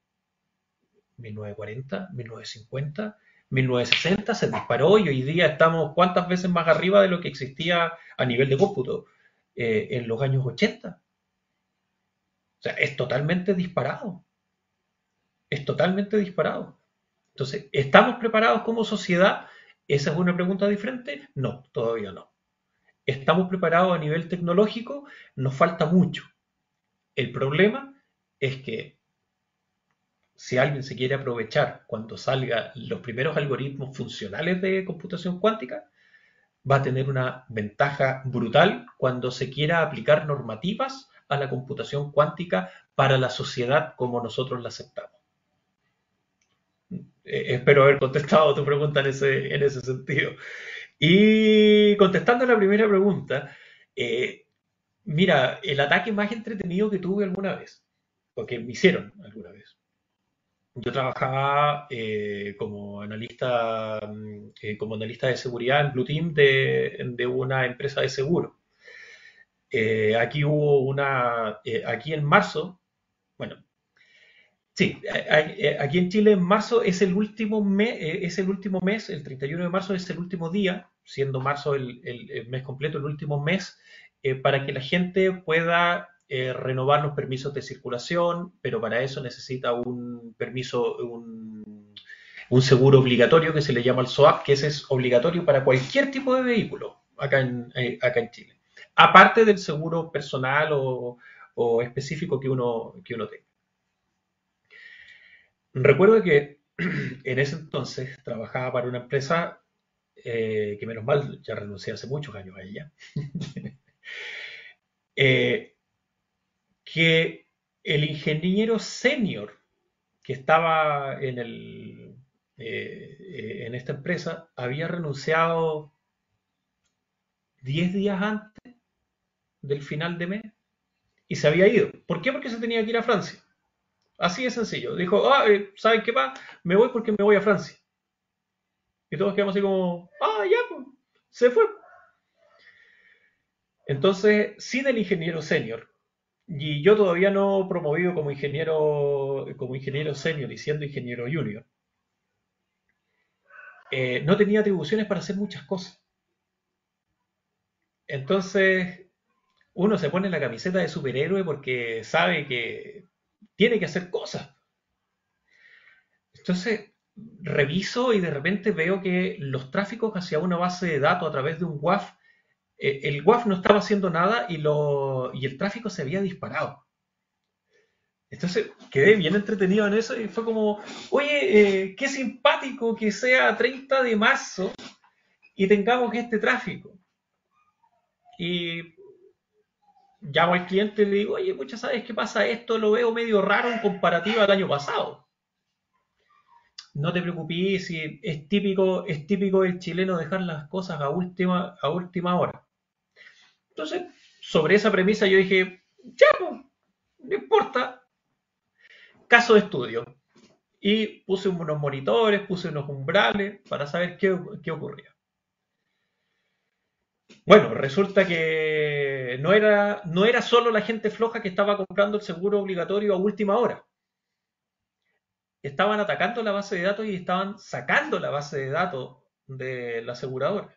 1940, 1950, 1960 se disparó y hoy día estamos cuántas veces más arriba de lo que existía a nivel de cómputo en los años 80. O sea, es totalmente disparado. Es totalmente disparado. Entonces, ¿estamos preparados como sociedad? ¿Esa es una pregunta diferente? No, todavía no. ¿Estamos preparados a nivel tecnológico? Nos falta mucho. El problema es que si alguien se quiere aprovechar cuando salgan los primeros algoritmos funcionales de computación cuántica, va a tener una ventaja brutal cuando se quiera aplicar normativas a la computación cuántica para la sociedad como nosotros la aceptamos. Espero haber contestado tu pregunta en ese sentido. Y contestando la primera pregunta, mira, el ataque más entretenido que tuve alguna vez, o que me hicieron alguna vez. Yo trabajaba como analista de seguridad en Blue Team de una empresa de seguro. Aquí en marzo, bueno, sí, aquí en Chile en marzo es el último mes, el 31 de marzo es el último día, siendo marzo el mes completo, el último mes, para que la gente pueda renovar los permisos de circulación, pero para eso necesita un permiso, un seguro obligatorio que se le llama el SOAP, que ese es obligatorio para cualquier tipo de vehículo acá en Chile. Aparte del seguro personal o específico que uno tenga. Recuerdo que en ese entonces trabajaba para una empresa que menos mal ya renuncié hace muchos años a ella, que el ingeniero senior que estaba en esta empresa había renunciado 10 días antes del final de mes y se había ido. ¿Por qué? Porque se tenía que ir a Francia. Así de sencillo. Dijo, ¿saben qué pasa? Me voy porque me voy a Francia. Y todos quedamos así como, ya, pues, se fue. Entonces, sin el ingeniero senior, y yo todavía no promovido como ingeniero senior y siendo ingeniero junior, no tenía atribuciones para hacer muchas cosas. Entonces, uno se pone la camiseta de superhéroe porque sabe que tiene que hacer cosas. Entonces, reviso y de repente veo que los tráficos hacia una base de datos a través de un WAF, el WAF no estaba haciendo nada y el tráfico se había disparado. Entonces quedé bien entretenido en eso y fue como, oye, qué simpático que sea 30 de marzo y tengamos este tráfico. Y llamo al cliente y le digo, oye, pucha, ¿sabes qué pasa? Esto lo veo medio raro en comparativa al año pasado. No te preocupes, si es típico del chileno dejar las cosas a última hora. Entonces, sobre esa premisa yo dije, ya, pues, no importa, caso de estudio. Y puse unos monitores, puse unos umbrales para saber qué ocurría. Bueno, resulta que no era solo la gente floja que estaba comprando el seguro obligatorio a última hora. Estaban atacando la base de datos y estaban sacando la base de datos de la aseguradora.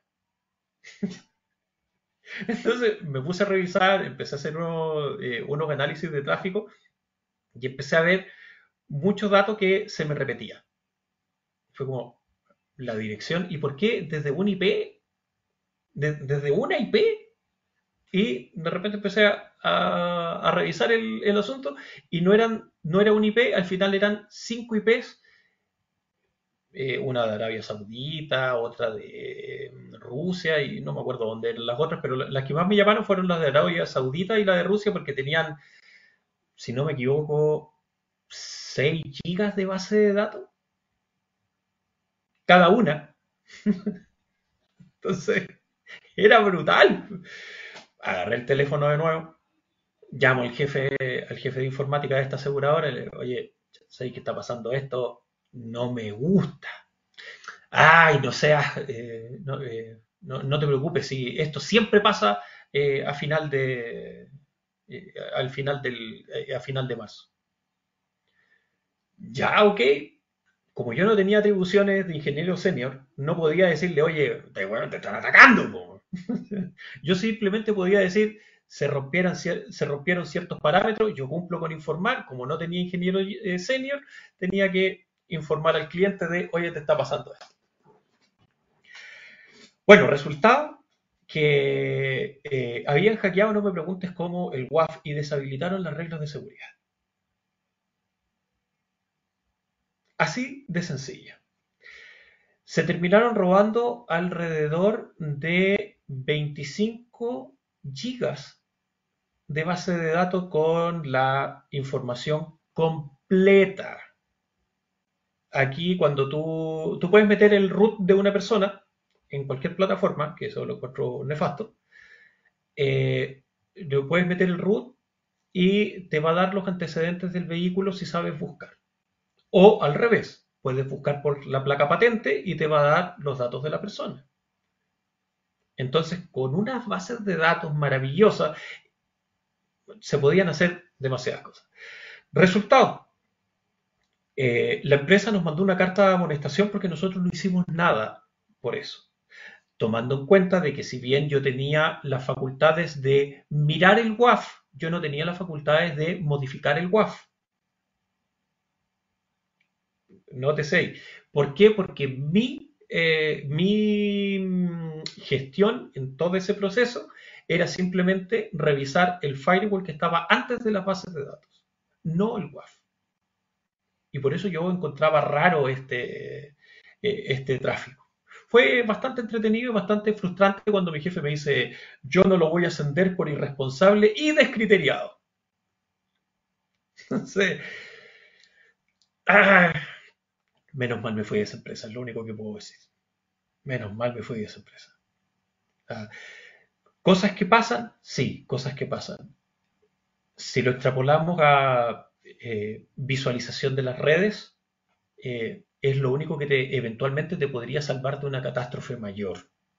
Entonces me puse a revisar, empecé a hacer unos análisis de tráfico y empecé a ver muchos datos que se me repetían. Fue como la dirección, ¿y por qué desde una IP? Desde una IP. Y de repente empecé a revisar el asunto y no era un IP, al final eran 5 IPs, una de Arabia Saudita, otra de Rusia y no me acuerdo dónde eran las otras, pero las que más me llamaron fueron las de Arabia Saudita y la de Rusia porque tenían, si no me equivoco, 6 gigas de base de datos cada una. Entonces, era brutal. Agarré el teléfono de nuevo, llamo al jefe de informática de esta aseguradora y le digo, oye, ¿sabes qué está pasando esto? No me gusta. Ay, no seas, no te preocupes, si esto siempre pasa a final de marzo. Ya, ok. Como yo no tenía atribuciones de ingeniero senior, no podía decirle, oye, te están atacando, po. Yo simplemente podía decir, se rompieron ciertos parámetros, yo cumplo con informar, como no tenía ingeniero senior, tenía que informar al cliente de, oye, te está pasando esto. Bueno, resultado que habían hackeado, no me preguntes cómo, el WAF y deshabilitaron las reglas de seguridad. Así de sencilla. Se terminaron robando alrededor de 25 gigas de base de datos con la información completa. Aquí cuando tú puedes meter el root de una persona en cualquier plataforma, que eso lo encuentro nefasto, puedes meter el root y te va a dar los antecedentes del vehículo si sabes buscar. O al revés, puedes buscar por la placa patente y te va a dar los datos de la persona. Entonces, con unas bases de datos maravillosas, se podían hacer demasiadas cosas. Resultado, la empresa nos mandó una carta de amonestación porque nosotros no hicimos nada por eso. Tomando en cuenta de que si bien yo tenía las facultades de mirar el WAF, yo no tenía las facultades de modificar el WAF. Nótese. ¿Por qué? Porque mi gestión en todo ese proceso era simplemente revisar el firewall que estaba antes de las bases de datos, no el WAF. Y por eso yo encontraba raro este tráfico. Fue bastante entretenido y bastante frustrante cuando mi jefe me dice, yo no lo voy a ascender por irresponsable y descriteriado. Entonces, ¡Ah! Menos mal me fui de esa empresa, es lo único que puedo decir. Menos mal me fui de esa empresa. Ah, ¿cosas que pasan? Sí, cosas que pasan. Si lo extrapolamos a visualización de las redes, es lo único que eventualmente te podría salvar de una catástrofe mayor.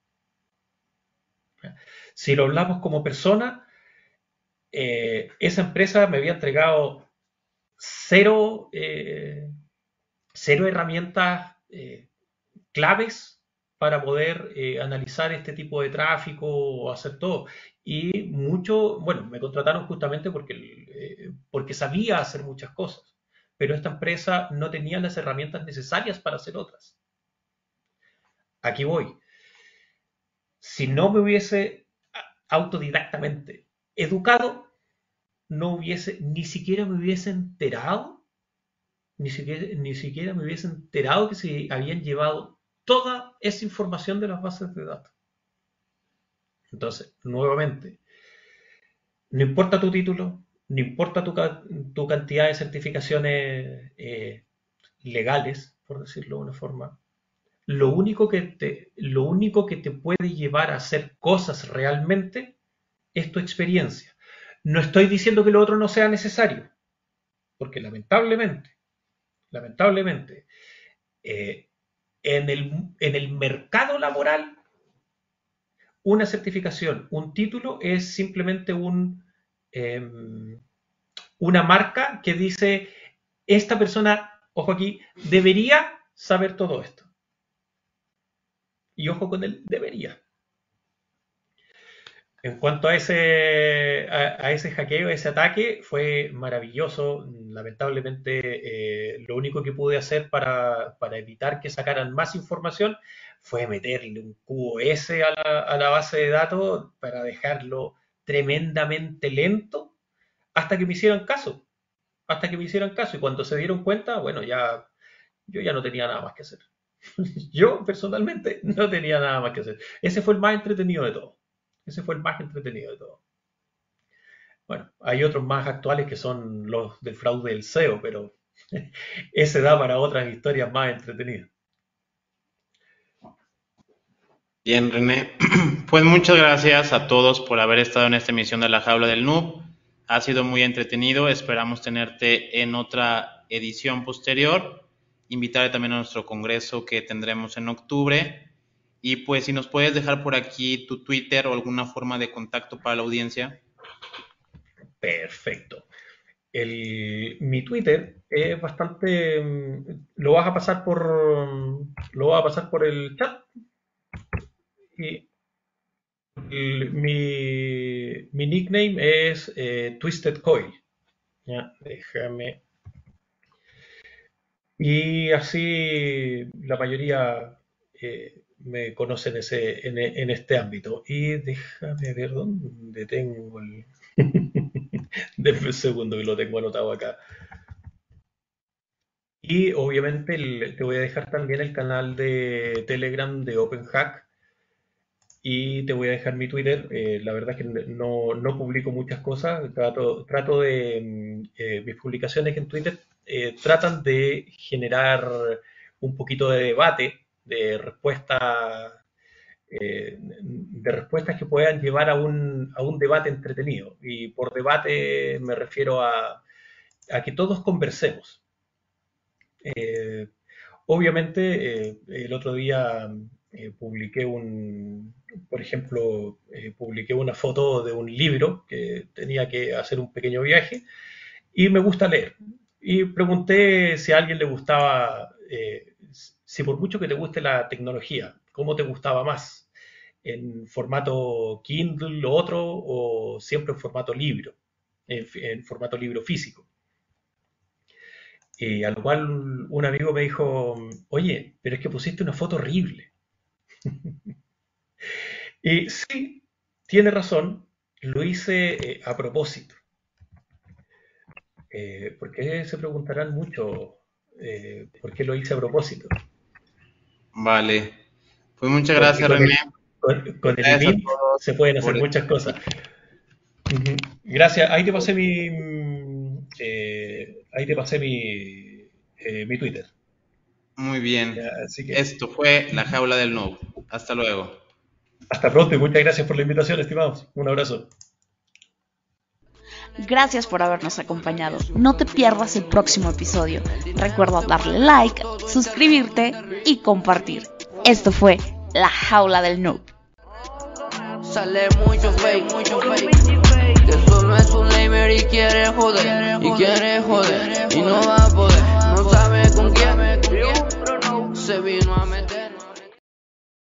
Si lo hablamos como persona, esa empresa me había entregado cero, cero herramientas claves para poder analizar este tipo de tráfico o hacer todo. Y mucho, bueno, me contrataron justamente porque sabía hacer muchas cosas, pero esta empresa no tenía las herramientas necesarias para hacer otras. Aquí voy. Si no me hubiese autodidactamente educado, no hubiese, ni siquiera me hubiese enterado, ni siquiera me hubiese enterado que se habían llevado toda esa información de las bases de datos. Entonces, nuevamente, no importa tu título, no importa tu cantidad de certificaciones legales, por decirlo de una forma, lo único que te puede llevar a hacer cosas realmente es tu experiencia. No estoy diciendo que lo otro no sea necesario, porque lamentablemente, eh, en el mercado laboral, una certificación, un título es simplemente una marca que dice, esta persona, ojo aquí, debería saber todo esto. Y ojo con el debería. En cuanto a ese hackeo, ese ataque, fue maravilloso. Lamentablemente, lo único que pude hacer para evitar que sacaran más información fue meterle un QoS a la base de datos para dejarlo tremendamente lento hasta que me hicieran caso. Hasta que me hicieran caso. Y cuando se dieron cuenta, bueno, yo ya no tenía nada más que hacer. Yo, personalmente, no tenía nada más que hacer. Ese fue el más entretenido de todo. Ese fue el más entretenido de todo. Bueno, hay otros más actuales que son los del fraude del SEO, pero ese da para otras historias más entretenidas. Bien, René. Pues muchas gracias a todos por haber estado en esta emisión de La Jaula del Noob. Ha sido muy entretenido. Esperamos tenerte en otra edición posterior. Invitarle también a nuestro congreso que tendremos en octubre. Y pues si nos puedes dejar por aquí tu Twitter o alguna forma de contacto para la audiencia. Perfecto. Mi Twitter es bastante. Lo vas a pasar por el chat. Y mi nickname es Twisted Coil. Ya, déjame. Y así la mayoría me conocen en este ámbito. Y déjame ver dónde tengo el. Denme un segundo que lo tengo anotado acá. Y obviamente te voy a dejar también el canal de Telegram de OpenHack y te voy a dejar mi Twitter. La verdad es que no publico muchas cosas. Trato de. Mis publicaciones en Twitter tratan de generar un poquito de debate, de respuestas que puedan llevar a un debate entretenido. Y por debate me refiero a que todos conversemos. Eh, obviamente, el otro día por ejemplo, publiqué una foto de un libro que tenía que hacer un pequeño viaje y me gusta leer. Y pregunté si a alguien le gustaba, si por mucho que te guste la tecnología, ¿cómo te gustaba más? ¿En formato Kindle o otro o siempre en formato libro, en formato libro físico? A lo cual un amigo me dijo, oye, pero es que pusiste una foto horrible. Y sí, tiene razón, lo hice a propósito. Porque se preguntarán mucho por qué lo hice a propósito. Vale. Pues muchas Porque gracias, René. con el Gracias a MINT todos se pueden hacer por muchas cosas. Gracias, ahí te pasé mi Twitter. Muy bien. Así que Esto fue La Jaula del Noob. Hasta luego. hasta pronto y muchas gracias por la invitación, estimados. Un abrazo. Gracias por habernos acompañado. No te pierdas el próximo episodio. Recuerda darle like, suscribirte y compartir. Esto fue La Jaula del Noob. Sale mucho fake, que solo es un lamer y quiere joder, y no va a poder, no sabe con quién, se vino a meter.